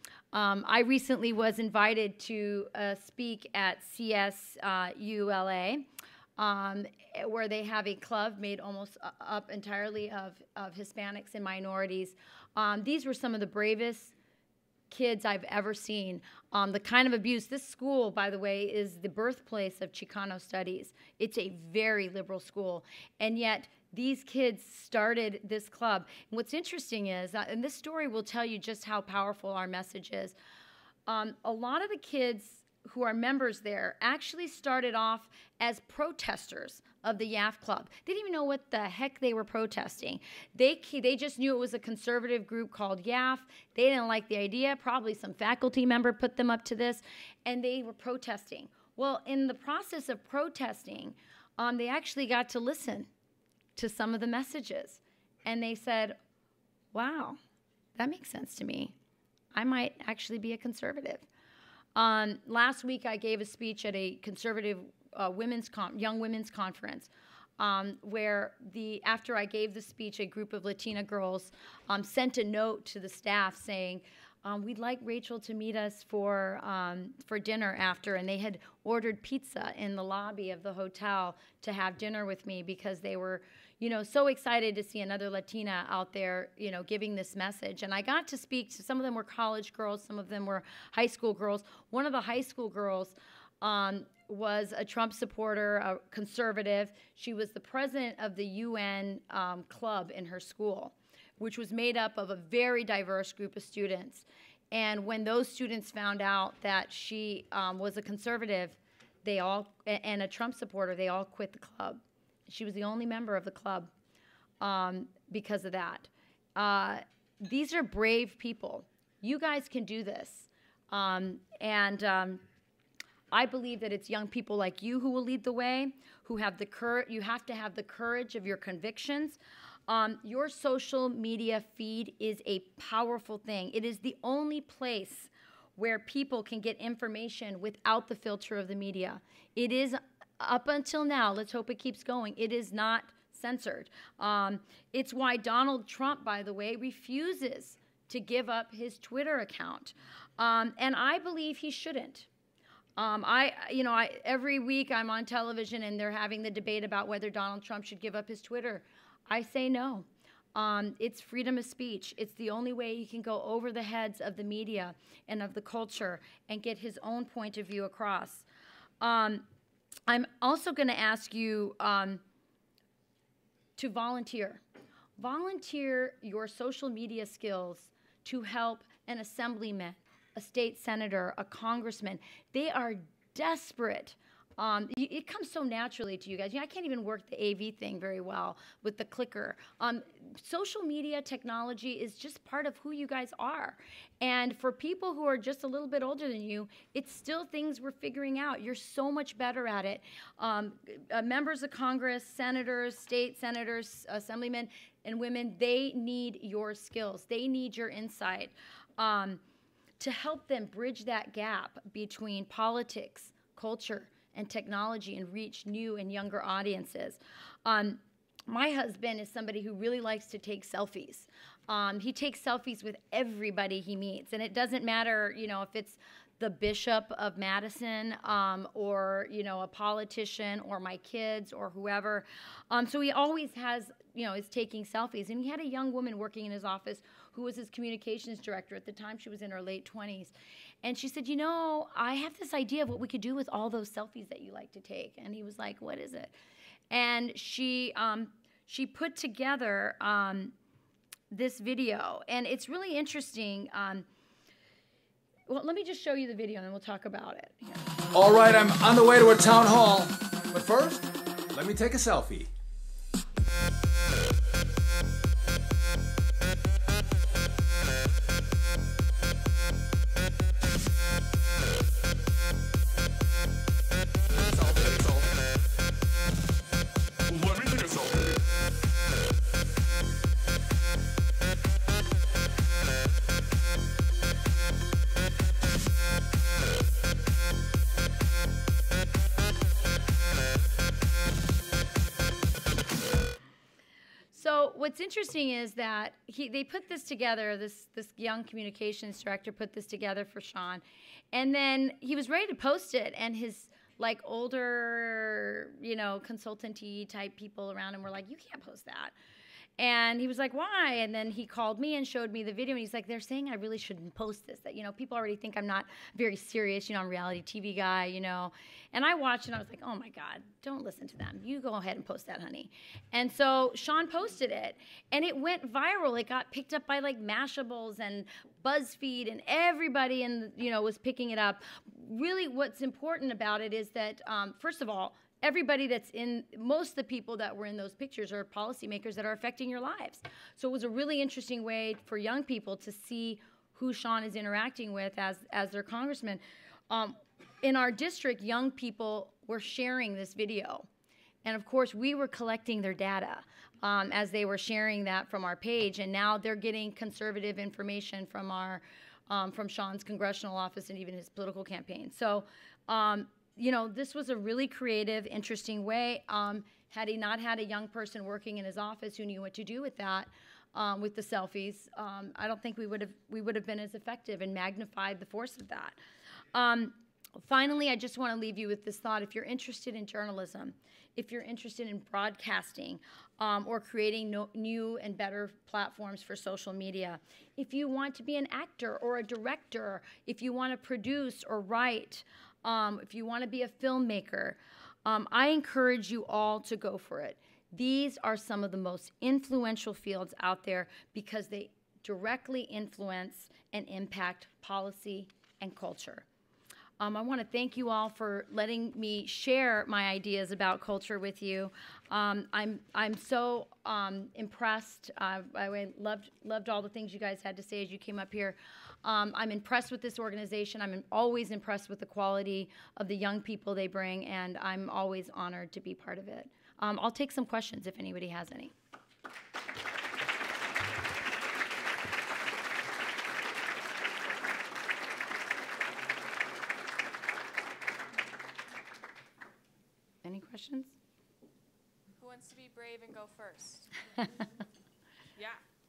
Um, I recently was invited to uh, speak at C S U L A, um, where they have a club made almost up entirely of, of Hispanics and minorities. Um, these were some of the bravest kids I've ever seen. Um, the kind of abuse, this school, by the way, is the birthplace of Chicano studies. It's a very liberal school, and yet these kids started this club. And what's interesting is, uh, and this story will tell you just how powerful our message is, um, a lot of the kids who are members there actually started off as protesters of the Y A F Club. They didn't even know what the heck they were protesting. They, they just knew it was a conservative group called Y A F. They didn't like the idea. Probably some faculty member put them up to this, and they were protesting. Well, in the process of protesting, um, they actually got to listen to some of the messages. And they said, wow, that makes sense to me. I might actually be a conservative. Um, last week, I gave a speech at a conservative uh, women's con young women's conference, um, where the after I gave the speech, a group of Latina girls um, sent a note to the staff saying, um, "We'd like Rachel to meet us for um, for dinner after," and they had ordered pizza in the lobby of the hotel to have dinner with me because they were, you know, so excited to see another Latina out there, you know, giving this message. And I got to speak to, some of them were college girls, some of them were high school girls. One of the high school girls um, was a Trump supporter, a conservative. She was the president of the U N um, club in her school, which was made up of a very diverse group of students. And when those students found out that she um, was a conservative, they all, and a Trump supporter, they all quit the club. She was the only member of the club um, because of that. Uh, these are brave people. You guys can do this. Um, and um, I believe that it's young people like you who will lead the way, who have the courage. You have to have the courage of your convictions. Um, your social media feed is a powerful thing. It is the only place where people can get information without the filter of the media. It is, up until now, let's hope it keeps going, it is not censored. Um, it's why Donald Trump, by the way, refuses to give up his Twitter account. Um, and I believe he shouldn't. Um, I, you know, I, every week I'm on television and they're having the debate about whether Donald Trump should give up his Twitter. I say no. Um, it's freedom of speech. It's the only way he can go over the heads of the media and of the culture and get his own point of view across. Um, I'm also going to ask you um, to volunteer. Volunteer your social media skills to help an assemblyman, a state senator, a congressman. They are desperate. Um, it comes so naturally to you guys. You know, I can't even work the A V thing very well with the clicker. Um, social media technology is just part of who you guys are. And for people who are just a little bit older than you, it's still things we're figuring out. You're so much better at it. Um, uh, members of Congress, senators, state senators, assemblymen, and women, they need your skills. They need your insight um, to help them bridge that gap between politics, culture, and technology and reach new and younger audiences. Um, my husband is somebody who really likes to take selfies. Um, he takes selfies with everybody he meets, and it doesn't matter, you know, if it's the bishop of Madison, um, or, you know, a politician, or my kids, or whoever. Um, so he always has, you know, is taking selfies. And he had a young woman working in his office who was his communications director at the time. She was in her late twenties. And she said, you know, I have this idea of what we could do with all those selfies that you like to take. And he was like, what is it? And she, um, she put together um, this video. And it's really interesting. Um, well, let me just show you the video, and then we'll talk about it. Here. All right, I'm on the way to a town hall. But first, let me take a selfie. So what's interesting is that he, they put this together, this, this young communications director put this together for Sean, and then he was ready to post it, and his like older, you know, consultant-y type people around him were like, you can't post that. And he was like, why? And then he called me and showed me the video, and he's like, they're saying I really shouldn't post this, that, you know, people already think I'm not very serious, you know, I'm a reality T V guy, you know. And I watched, and I was like, oh, my God, don't listen to them. You go ahead and post that, honey. And so Sean posted it, and it went viral. It got picked up by, like, Mashables and BuzzFeed, and everybody, in, you know, was picking it up. Really what's important about it is that, um, first of all, everybody that's in, most of the people that were in those pictures are policymakers that are affecting your lives. So it was a really interesting way for young people to see who Sean is interacting with as, as their congressman. Um, in our district, young people were sharing this video. And of course, we were collecting their data um, as they were sharing that from our page. And now they're getting conservative information from our, um, from Sean's congressional office and even his political campaign. So, um, you know, this was a really creative, interesting way. Um, had he not had a young person working in his office who knew what to do with that, um, with the selfies, um, I don't think we would have we would have been as effective and magnified the force of that. Um, finally, I just want to leave you with this thought: if you're interested in journalism, if you're interested in broadcasting, um, or creating no, new and better platforms for social media, if you want to be an actor or a director, if you want to produce or write. Um, if you want to be a filmmaker, um, I encourage you all to go for it. These are some of the most influential fields out there because they directly influence and impact policy and culture. Um, I want to thank you all for letting me share my ideas about culture with you. Um, I'm I'm so um, impressed. Uh, I loved loved all the things you guys had to say as you came up here. Um, I'm impressed with this organization. I'm always impressed with the quality of the young people they bring, and I'm always honored to be part of it. Um, I'll take some questions if anybody has any. Any questions? Who wants to be brave and go first? Yeah.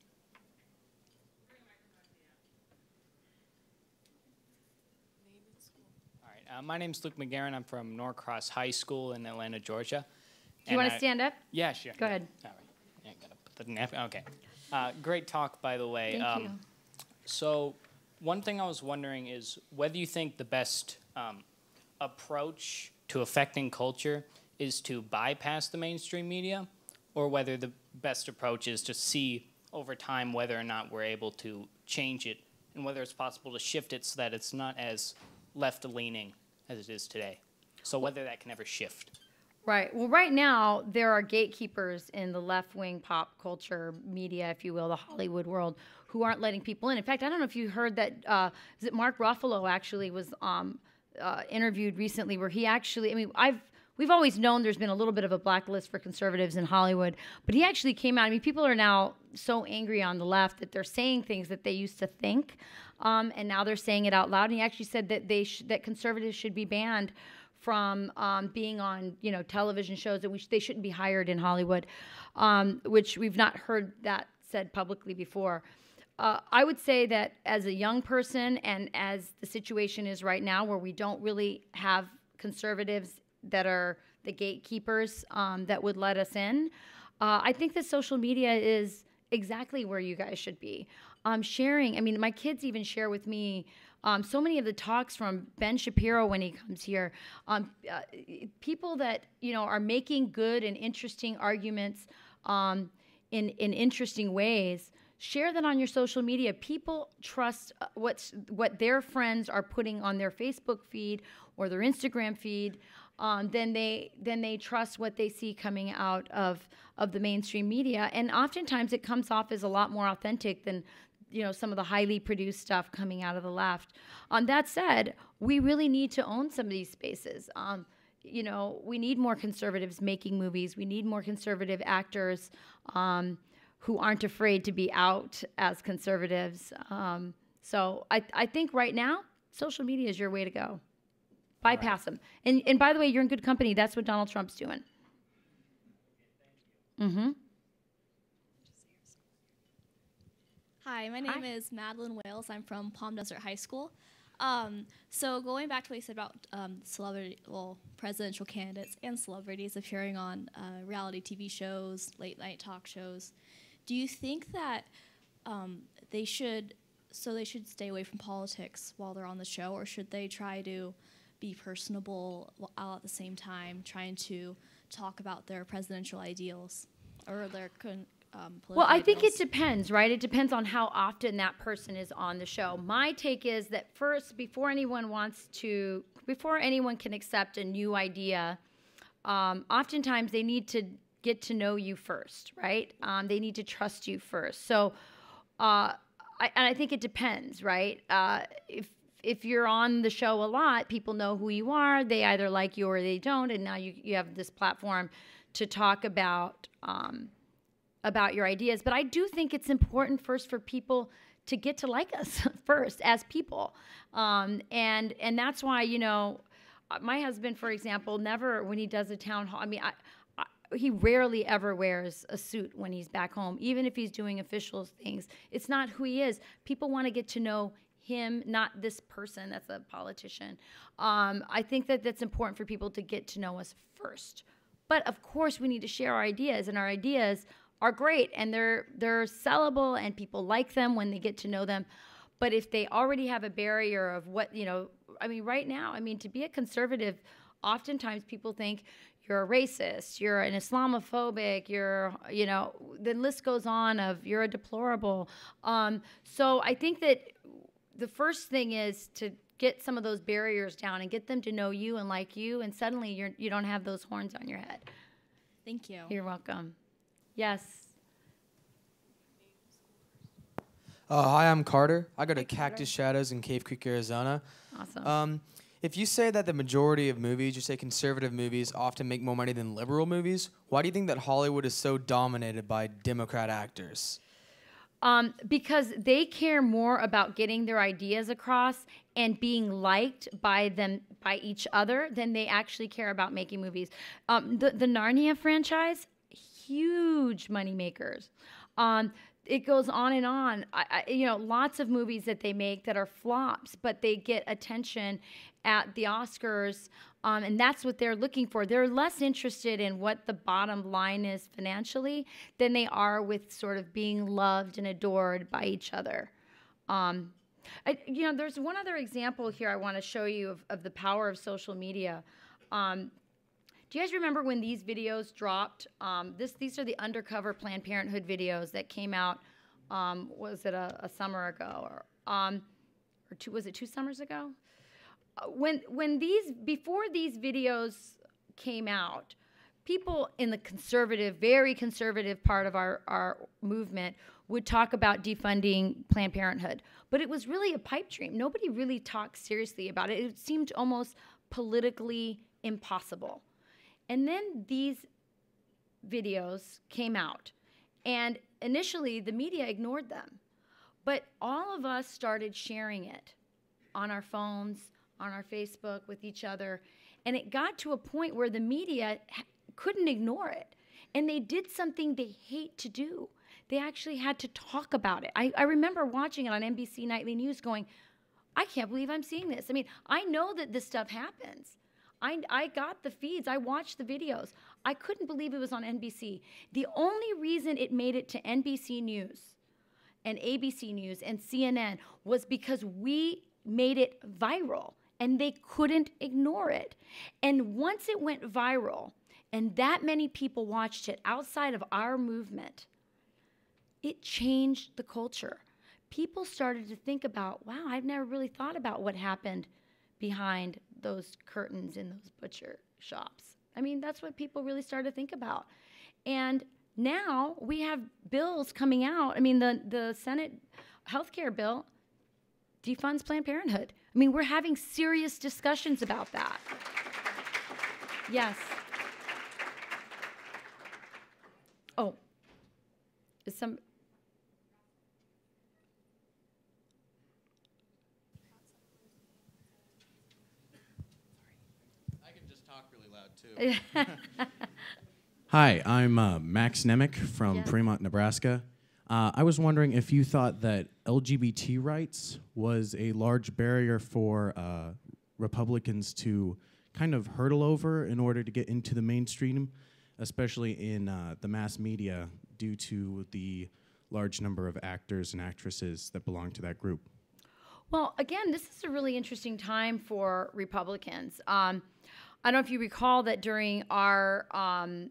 All right. Uh, my name's Luke McGarren. I'm from Norcross High School in Atlanta, Georgia. Do you want to stand up? Yeah, sure. Go ahead. All right. Yeah, gotta put the napkin. Okay. Uh, great talk, by the way. Thank um, you. So, one thing I was wondering is whether you think the best um, approach to affecting culture is to bypass the mainstream media, or whether the best approach is to see over time whether or not we're able to change it, and whether it's possible to shift it so that it's not as left-leaning as it is today. So whether that can ever shift. Right. Well, right now, there are gatekeepers in the left-wing pop culture media, if you will, the Hollywood world, who aren't letting people in. In fact, I don't know if you heard that, uh, is it Mark Ruffalo actually was um, uh, interviewed recently where he actually, I mean, I've, we've always known there's been a little bit of a blacklist for conservatives in Hollywood, but he actually came out. I mean, people are now so angry on the left that they're saying things that they used to think, um, and now they're saying it out loud. And he actually said that they sh- that conservatives should be banned from um, being on, you know, television shows, that we sh- they shouldn't be hired in Hollywood, um, which we've not heard that said publicly before. uh, I would say that as a young person and as the situation is right now where we don't really have conservatives that are the gatekeepers um, that would let us in, uh, I think that social media is exactly where you guys should be. Um, sharing, I mean, my kids even share with me um, so many of the talks from Ben Shapiro when he comes here. Um, uh, people that, you know, are making good and interesting arguments um, in, in interesting ways. Share that on your social media. People trust what's, what their friends are putting on their Facebook feed or their Instagram feed. Um, then they then they trust what they see coming out of of the mainstream media, and oftentimes it comes off as a lot more authentic than, you know, some of the highly produced stuff coming out of the left. On that said, we really need to own some of these spaces. Um, you know, we need more conservatives making movies. We need more conservative actors um, who aren't afraid to be out as conservatives. Um, so I I think right now social media is your way to go. Bypass them. And, and by the way, you're in good company. That's what Donald Trump's doing. Mm-hmm. Hi, my name Hi. is Madeline Wales. I'm from Palm Desert High School. Um, so going back to what you said about um, celebrity, well, presidential candidates and celebrities appearing on uh, reality T V shows, late night talk shows, do you think that um, they should, so they should stay away from politics while they're on the show, or should they try to be personable while at the same time trying to talk about their presidential ideals or their con- um, political Well, I think ideals? it depends, right? It depends on how often that person is on the show. My take is that first, before anyone wants to, before anyone can accept a new idea, um, oftentimes they need to get to know you first, right? Um, they need to trust you first. So, uh, I, and I think it depends, right? Uh, if If you're on the show a lot, people know who you are. They either like you or they don't, and now you, you have this platform to talk about um, about your ideas. But I do think it's important first for people to get to like us first as people, um, and and that's why, you know, my husband, for example, never when he does a town hall. I mean, I, I, he rarely ever wears a suit when he's back home, even if he's doing official things. It's not who he is. People want to get to know him, not this person that's a politician. Um, I think that that's important for people to get to know us first. But of course, we need to share our ideas, and our ideas are great, and they're they're sellable, and people like them when they get to know them. But if they already have a barrier of what, you know, I mean, right now, I mean, to be a conservative, oftentimes people think you're a racist, you're an Islamophobic, you're, you know, the list goes on of you're a deplorable. Um, so I think that the first thing is to get some of those barriers down and get them to know you and like you, and suddenly you're, you don't have those horns on your head. Thank you. You're welcome. Yes. Uh, hi, I'm Carter. I go to Hi, Cactus Carter. Shadows in Cave Creek, Arizona. Awesome. Um, if you say that the majority of movies, you say conservative movies, often make more money than liberal movies, why do you think that Hollywood is so dominated by Democrat actors? Um, because they care more about getting their ideas across and being liked by them, by each other, than they actually care about making movies. Um, the, the Narnia franchise, huge money makers. Um, it goes on and on. I, I, you know, lots of movies that they make that are flops, but they get attention at the Oscars, um, and that's what they're looking for. They're less interested in what the bottom line is financially than they are with sort of being loved and adored by each other. Um, I, you know, there's one other example here I want to show you of, of the power of social media. Um, do you guys remember when these videos dropped? Um, this, these are the undercover Planned Parenthood videos that came out, um, was it a, a summer ago? Or, um, or two, was it two summers ago? Uh, when, when these, before these videos came out, people in the conservative, very conservative part of our, our movement would talk about defunding Planned Parenthood. But it was really a pipe dream. Nobody really talked seriously about it. It seemed almost politically impossible. And then these videos came out, and initially the media ignored them. But all of us started sharing it on our phones, on our Facebook, with each other, and it got to a point where the media couldn't ignore it. And they did something they hate to do. they actually had to talk about it. I, I remember watching it on N B C Nightly News going, I can't believe I'm seeing this. I mean, I know that this stuff happens. I, I got the feeds. I watched the videos. I couldn't believe it was on N B C. The only reason it made it to N B C News and A B C News and C N N was because we made it viral, and they couldn't ignore it. And once it went viral, and that many people watched it outside of our movement, it changed the culture. People started to think about, wow, I've never really thought about what happened behind those curtains in those butcher shops. I mean, that's what people really started to think about. And now we have bills coming out. I mean, the, the Senate healthcare bill defunds Planned Parenthood. I mean, we're having serious discussions about that. Yes. Oh, is some... I can just talk really loud, too. Hi, I'm uh, Max Nemec from Yeah. Fremont, Nebraska. Uh, I was wondering if you thought that L G B T rights was a large barrier for uh, Republicans to kind of hurdle over in order to get into the mainstream, especially in uh, the mass media, due to the large number of actors and actresses that belong to that group. Well, again, this is a really interesting time for Republicans. Um, I don't know if you recall that during our um,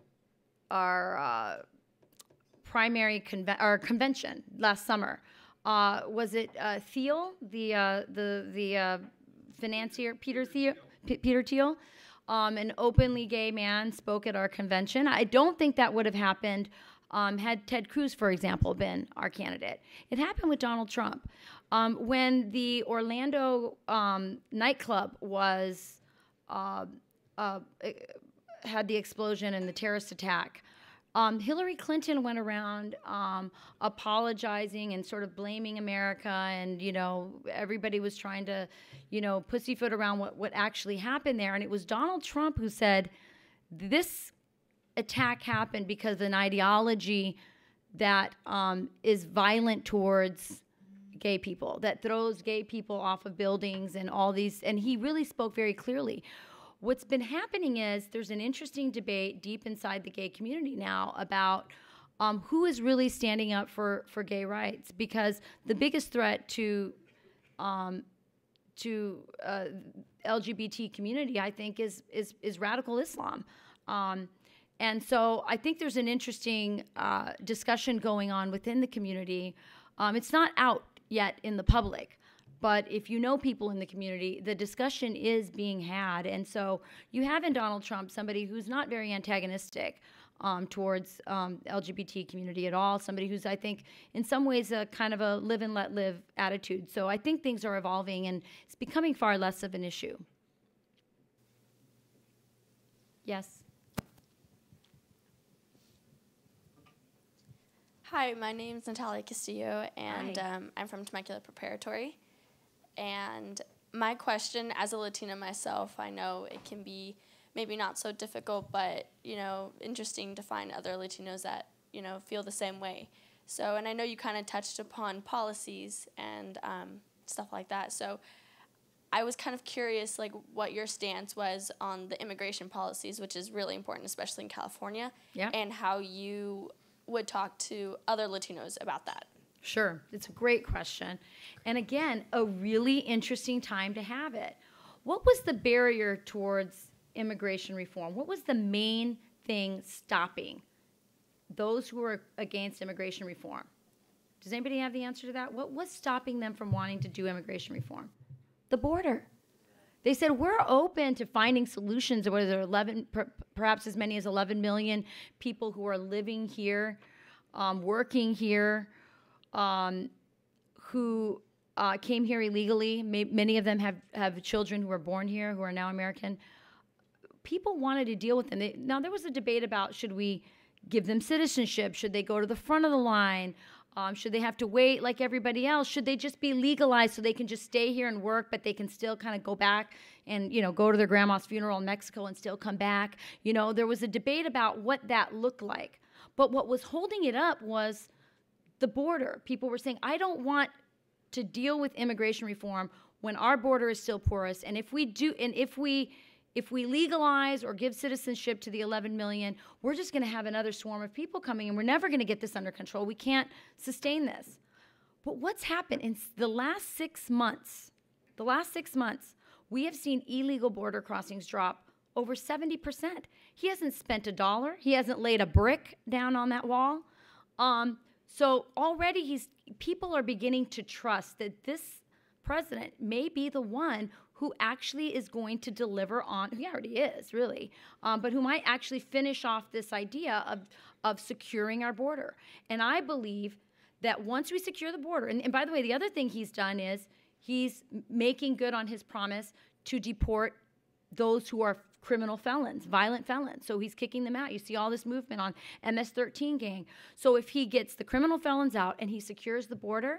our uh, primary conve- our convention last summer, uh, was it uh, Thiel, the uh, the the uh, financier, Peter Thiel, P- Peter Thiel, um, an openly gay man, spoke at our convention. I don't think that would have happened um, had Ted Cruz, for example, been our candidate. It happened with Donald Trump. Um, when the Orlando um, nightclub was uh, uh, had the explosion and the terrorist attack, um, Hillary Clinton went around um, apologizing and sort of blaming America, and you know everybody was trying to, you know, pussyfoot around what what actually happened there. And it was Donald Trump who said, "This attack happened because of an ideology that um, is violent towards gay people, that throws gay people off of buildings and all these," and he really spoke very clearly. What's been happening is there's an interesting debate deep inside the gay community now about um, who is really standing up for, for gay rights, because the biggest threat to um, to uh, L G B T community, I think, is is, is radical Islam. Um, and so I think there's an interesting uh, discussion going on within the community. Um, it's not out yet in the public, but if you know people in the community, the discussion is being had. And so you have in Donald Trump somebody who's not very antagonistic um, towards um, L G B T community at all, somebody who's, I think, in some ways a kind of a live and let live attitude. So I think things are evolving, and it's becoming far less of an issue. Yes? Hi, my name is Natalia Castillo, and Hi. um, I'm from Temecula Preparatory. And my question, as a Latina myself, I know it can be maybe not so difficult, but, you know, interesting to find other Latinos that, you know, feel the same way. So, and I know you kind of touched upon policies and um, stuff like that. So I was kind of curious, like, what your stance was on the immigration policies, which is really important, especially in California, Yeah. and how you would talk to other Latinos about that. Sure. It's a great question. And again, a really interesting time to have it. What was the barrier towards immigration reform? What was the main thing stopping those who were against immigration reform? Does anybody have the answer to that? What was stopping them from wanting to do immigration reform? The border. They said, we're open to finding solutions. Whether there are eleven, per, perhaps as many as eleven million people who are living here, um, working here, um, who uh, came here illegally. May, many of them have, have children who were born here, who are now American. People wanted to deal with them. They, now, there was a debate about, should we give them citizenship? Should they go to the front of the line? Um, should they have to wait like everybody else? Should they just be legalized so they can just stay here and work, but they can still kind of go back and, you know, go to their grandma's funeral in Mexico and still come back? You know, there was a debate about what that looked like. But what was holding it up was the border. People were saying, I don't want to deal with immigration reform when our border is still porous. And if we do, and if we, if we legalize or give citizenship to the eleven million, we're just going to have another swarm of people coming, and we're never going to get this under control. We can't sustain this. But what's happened in the last six months, the last six months, we have seen illegal border crossings drop over seventy percent. He hasn't spent a dollar. He hasn't laid a brick down on that wall. Um, so already he's, people are beginning to trust that this president may be the one who actually is going to deliver on, he already is, really, um, but who might actually finish off this idea of, of securing our border. And I believe that once we secure the border, and, and by the way, the other thing he's done is he's making good on his promise to deport those who are criminal felons, violent felons. So he's kicking them out. You see all this movement on M S thirteen gang. So if he gets the criminal felons out and he secures the border,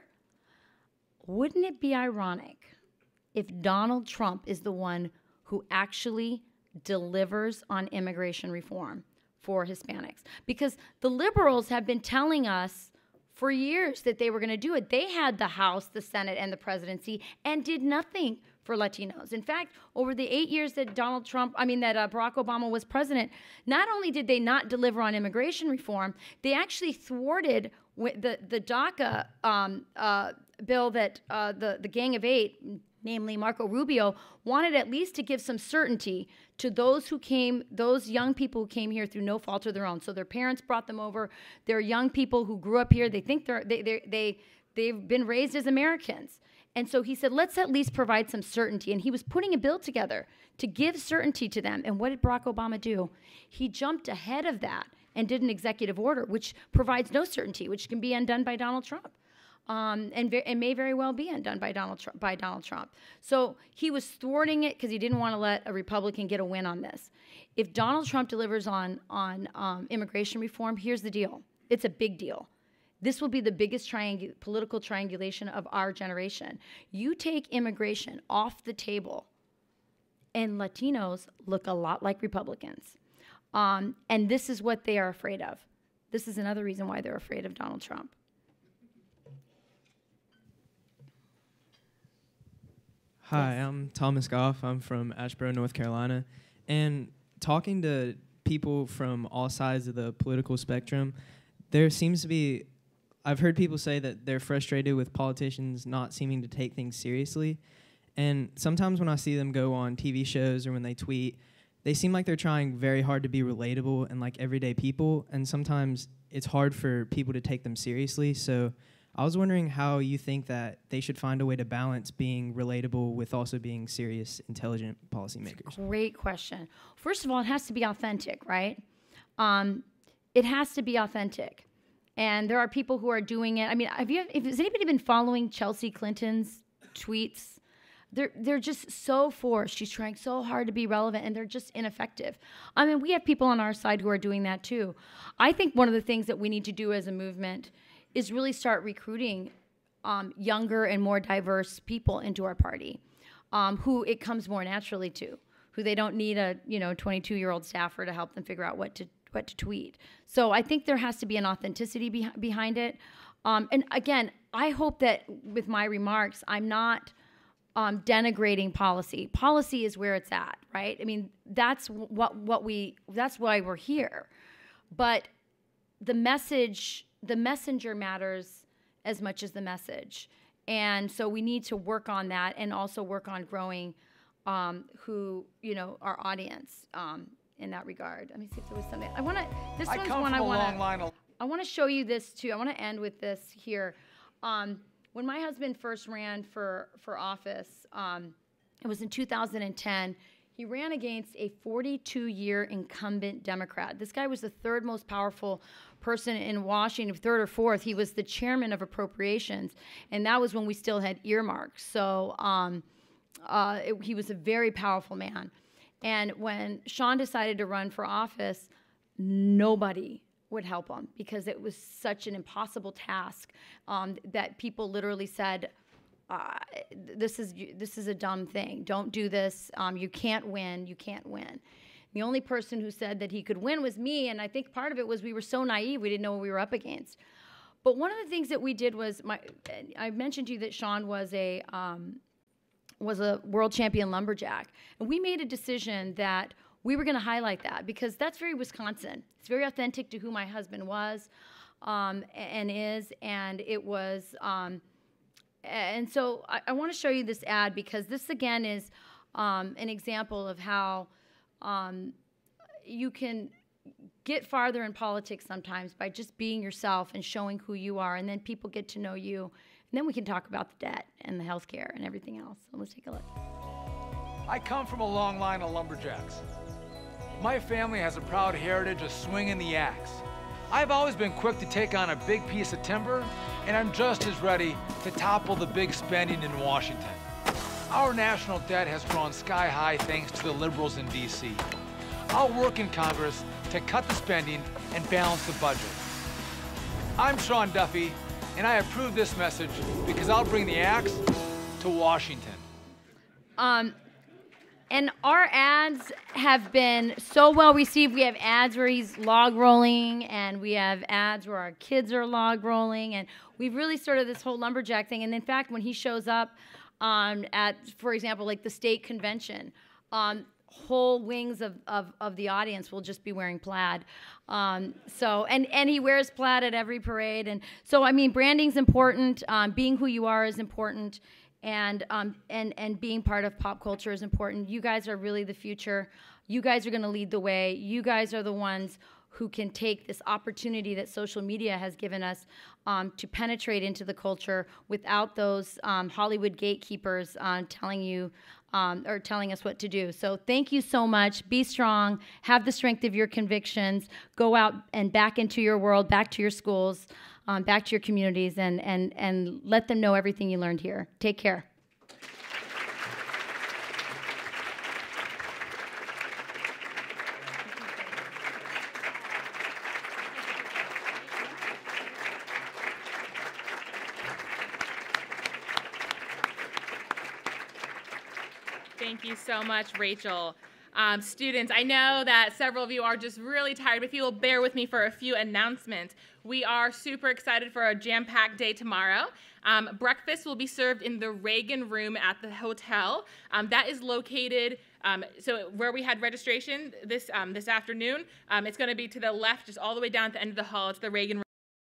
wouldn't it be ironic if Donald Trump is the one who actually delivers on immigration reform for Hispanics? Because the liberals have been telling us for years that they were going to do it. They had the House, the Senate, and the presidency and did nothing for Latinos. In fact, over the eight years that Donald Trump, I mean, that uh, Barack Obama was president, not only did they not deliver on immigration reform, they actually thwarted the, the DACA um, uh, bill that uh, the, the Gang of Eight, namely Marco Rubio, wanted at least to give some certainty to those who came, those young people who came here through no fault of their own. So their parents brought them over. They're young people who grew up here. They think they're, they, they, they, they've been raised as Americans. And so he said, let's at least provide some certainty. And he was putting a bill together to give certainty to them. And what did Barack Obama do? He jumped ahead of that and did an executive order, which provides no certainty, which can be undone by Donald Trump. Um, and, ve- and may very well be undone by Donald, Tr- by Donald Trump. So he was thwarting it because he didn't want to let a Republican get a win on this. If Donald Trump delivers on, on um, immigration reform, here's the deal. It's a big deal. This will be the biggest triangu- political triangulation of our generation. You take immigration off the table, and Latinos look a lot like Republicans. Um, and this is what they are afraid of. This is another reason why they're afraid of Donald Trump. Hi, I'm Thomas Goff. I'm from Asheboro, North Carolina. And talking to people from all sides of the political spectrum, there seems to be, I've heard people say that they're frustrated with politicians not seeming to take things seriously. And sometimes when I see them go on T V shows or when they tweet, they seem like they're trying very hard to be relatable and like everyday people. And sometimes it's hard for people to take them seriously. So I was wondering how you think that they should find a way to balance being relatable with also being serious, intelligent policymakers. Great question. First of all, it has to be authentic, right? Um, it has to be authentic. And there are people who are doing it. I mean, have you? If, has anybody been following Chelsea Clinton's tweets? They're they're just so forced. She's trying so hard to be relevant, and they're just ineffective. I mean, we have people on our side who are doing that too. I think one of the things that we need to do as a movement is really start recruiting um, younger and more diverse people into our party, um, who it comes more naturally to, who they don't need a you know twenty-two-year-old staffer to help them figure out what to what to tweet. So I think there has to be an authenticity be- behind it. Um, and again, I hope that with my remarks, I'm not um, denigrating policy. Policy is where it's at, right? I mean, that's what what we that's why we're here. But the message. The messenger matters as much as the message. And so we need to work on that and also work on growing um, who, you know, our audience um, in that regard. Let me see if there was something. I want to, this I one's come one from I a want long line to, of- I want to show you this too. I want to end with this here. Um, when my husband first ran for, for office, um, it was in two thousand ten. He ran against a forty-two-year incumbent Democrat. This guy was the third most powerful person in Washington, third or fourth. He was the chairman of appropriations, and that was when we still had earmarks. So um, uh, it, he was a very powerful man. And when Sean decided to run for office, nobody would help him because it was such an impossible task um, that people literally said, Uh, this is this is a dumb thing. Don't do this. Um, you can't win. You can't win. The only person who said that he could win was me, and I think part of it was we were so naive, we didn't know what we were up against. But one of the things that we did was, my, I mentioned to you that Sean was a, um, was a world champion lumberjack. And we made a decision that we were going to highlight that because that's very Wisconsin. It's very authentic to who my husband was um, and is, and it was, um, and so I, I want to show you this ad because this again is um, an example of how um, you can get farther in politics sometimes by just being yourself and showing who you are, and then people get to know you, and then we can talk about the debt and the health care and everything else. So let's take a look. I come from a long line of lumberjacks. My family has a proud heritage of swinging the axe. I've always been quick to take on a big piece of timber, and I'm just as ready to topple the big spending in Washington. Our national debt has grown sky high thanks to the liberals in D C. I'll work in Congress to cut the spending and balance the budget. I'm Sean Duffy, and I approve this message because I'll bring the axe to Washington. Um, and our ads have been so well received. We have ads where he's log rolling, and we have ads where our kids are log rolling, and we've really started this whole lumberjack thing. And in fact, when he shows up um, at, for example, like the state convention, um, whole wings of, of, of the audience will just be wearing plaid. Um, so, and, and he wears plaid at every parade. And so, I mean, branding's important. Um, being who you are is important. And, um, and, and being part of pop culture is important. You guys are really the future. You guys are going to lead the way. You guys are the ones who can take this opportunity that social media has given us um, to penetrate into the culture without those um, Hollywood gatekeepers uh, telling you um, or telling us what to do. So thank you so much. Be strong. Have the strength of your convictions. Go out and back into your world, back to your schools, um, back to your communities, and, and, and let them know everything you learned here. Take care. Thank you so much, Rachel. Um, students, I know that several of you are just really tired, but if you will bear with me for a few announcements. We are super excited for a jam-packed day tomorrow. Um, breakfast will be served in the Reagan Room at the hotel. Um, that is located, um, so where we had registration this, um, this afternoon, um, it's going to be to the left, just all the way down at the end of the hall. It's the Reagan Room.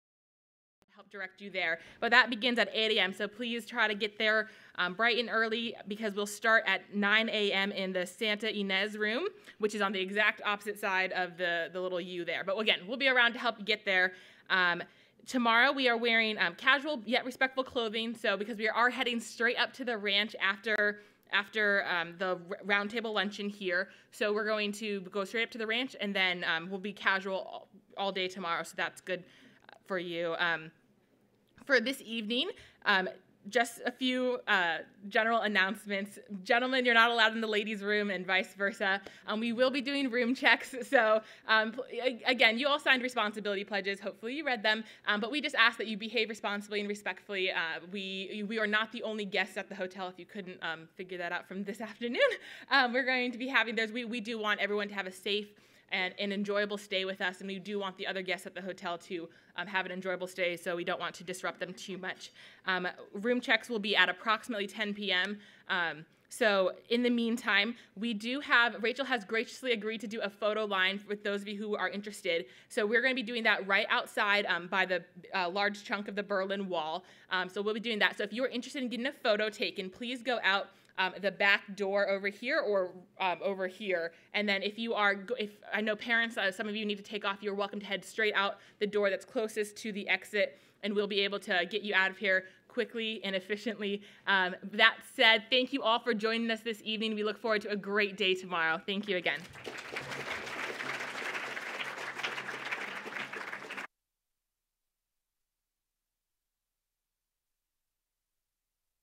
Help direct you there. But that begins at eight A M, so please try to get there um, bright and early because we'll start at nine A M in the Santa Ynez room, which is on the exact opposite side of the, the little U there. But again, we'll be around to help you get there. Um, tomorrow we are wearing um, casual yet respectful clothing, so because we are heading straight up to the ranch after after um, the roundtable luncheon here. So we're going to go straight up to the ranch, and then um, we'll be casual all, all day tomorrow, so that's good for you. Um, For this evening, um, just a few uh, general announcements. Gentlemen, you're not allowed in the ladies' room and vice versa. Um, we will be doing room checks. So um, again, you all signed responsibility pledges. Hopefully you read them. Um, but we just ask that you behave responsibly and respectfully. Uh, we, we are not the only guests at the hotel, if you couldn't um, figure that out from this afternoon. Um, we're going to be having those. We, we do want everyone to have a safe and an enjoyable stay with us, and we do want the other guests at the hotel to um, have an enjoyable stay, so we don't want to disrupt them too much. Um, room checks will be at approximately ten P M Um, so in the meantime, we do have, Rachel has graciously agreed to do a photo line with those of you who are interested. So we're going to be doing that right outside um, by the uh, large chunk of the Berlin Wall. Um, so we'll be doing that. So if you are interested in getting a photo taken, please go out Um, the back door over here or um, over here. And then if you are, if I know parents, uh, some of you need to take off, you're welcome to head straight out the door that's closest to the exit, and we'll be able to get you out of here quickly and efficiently. Um, that said, thank you all for joining us this evening. We look forward to a great day tomorrow. Thank you again.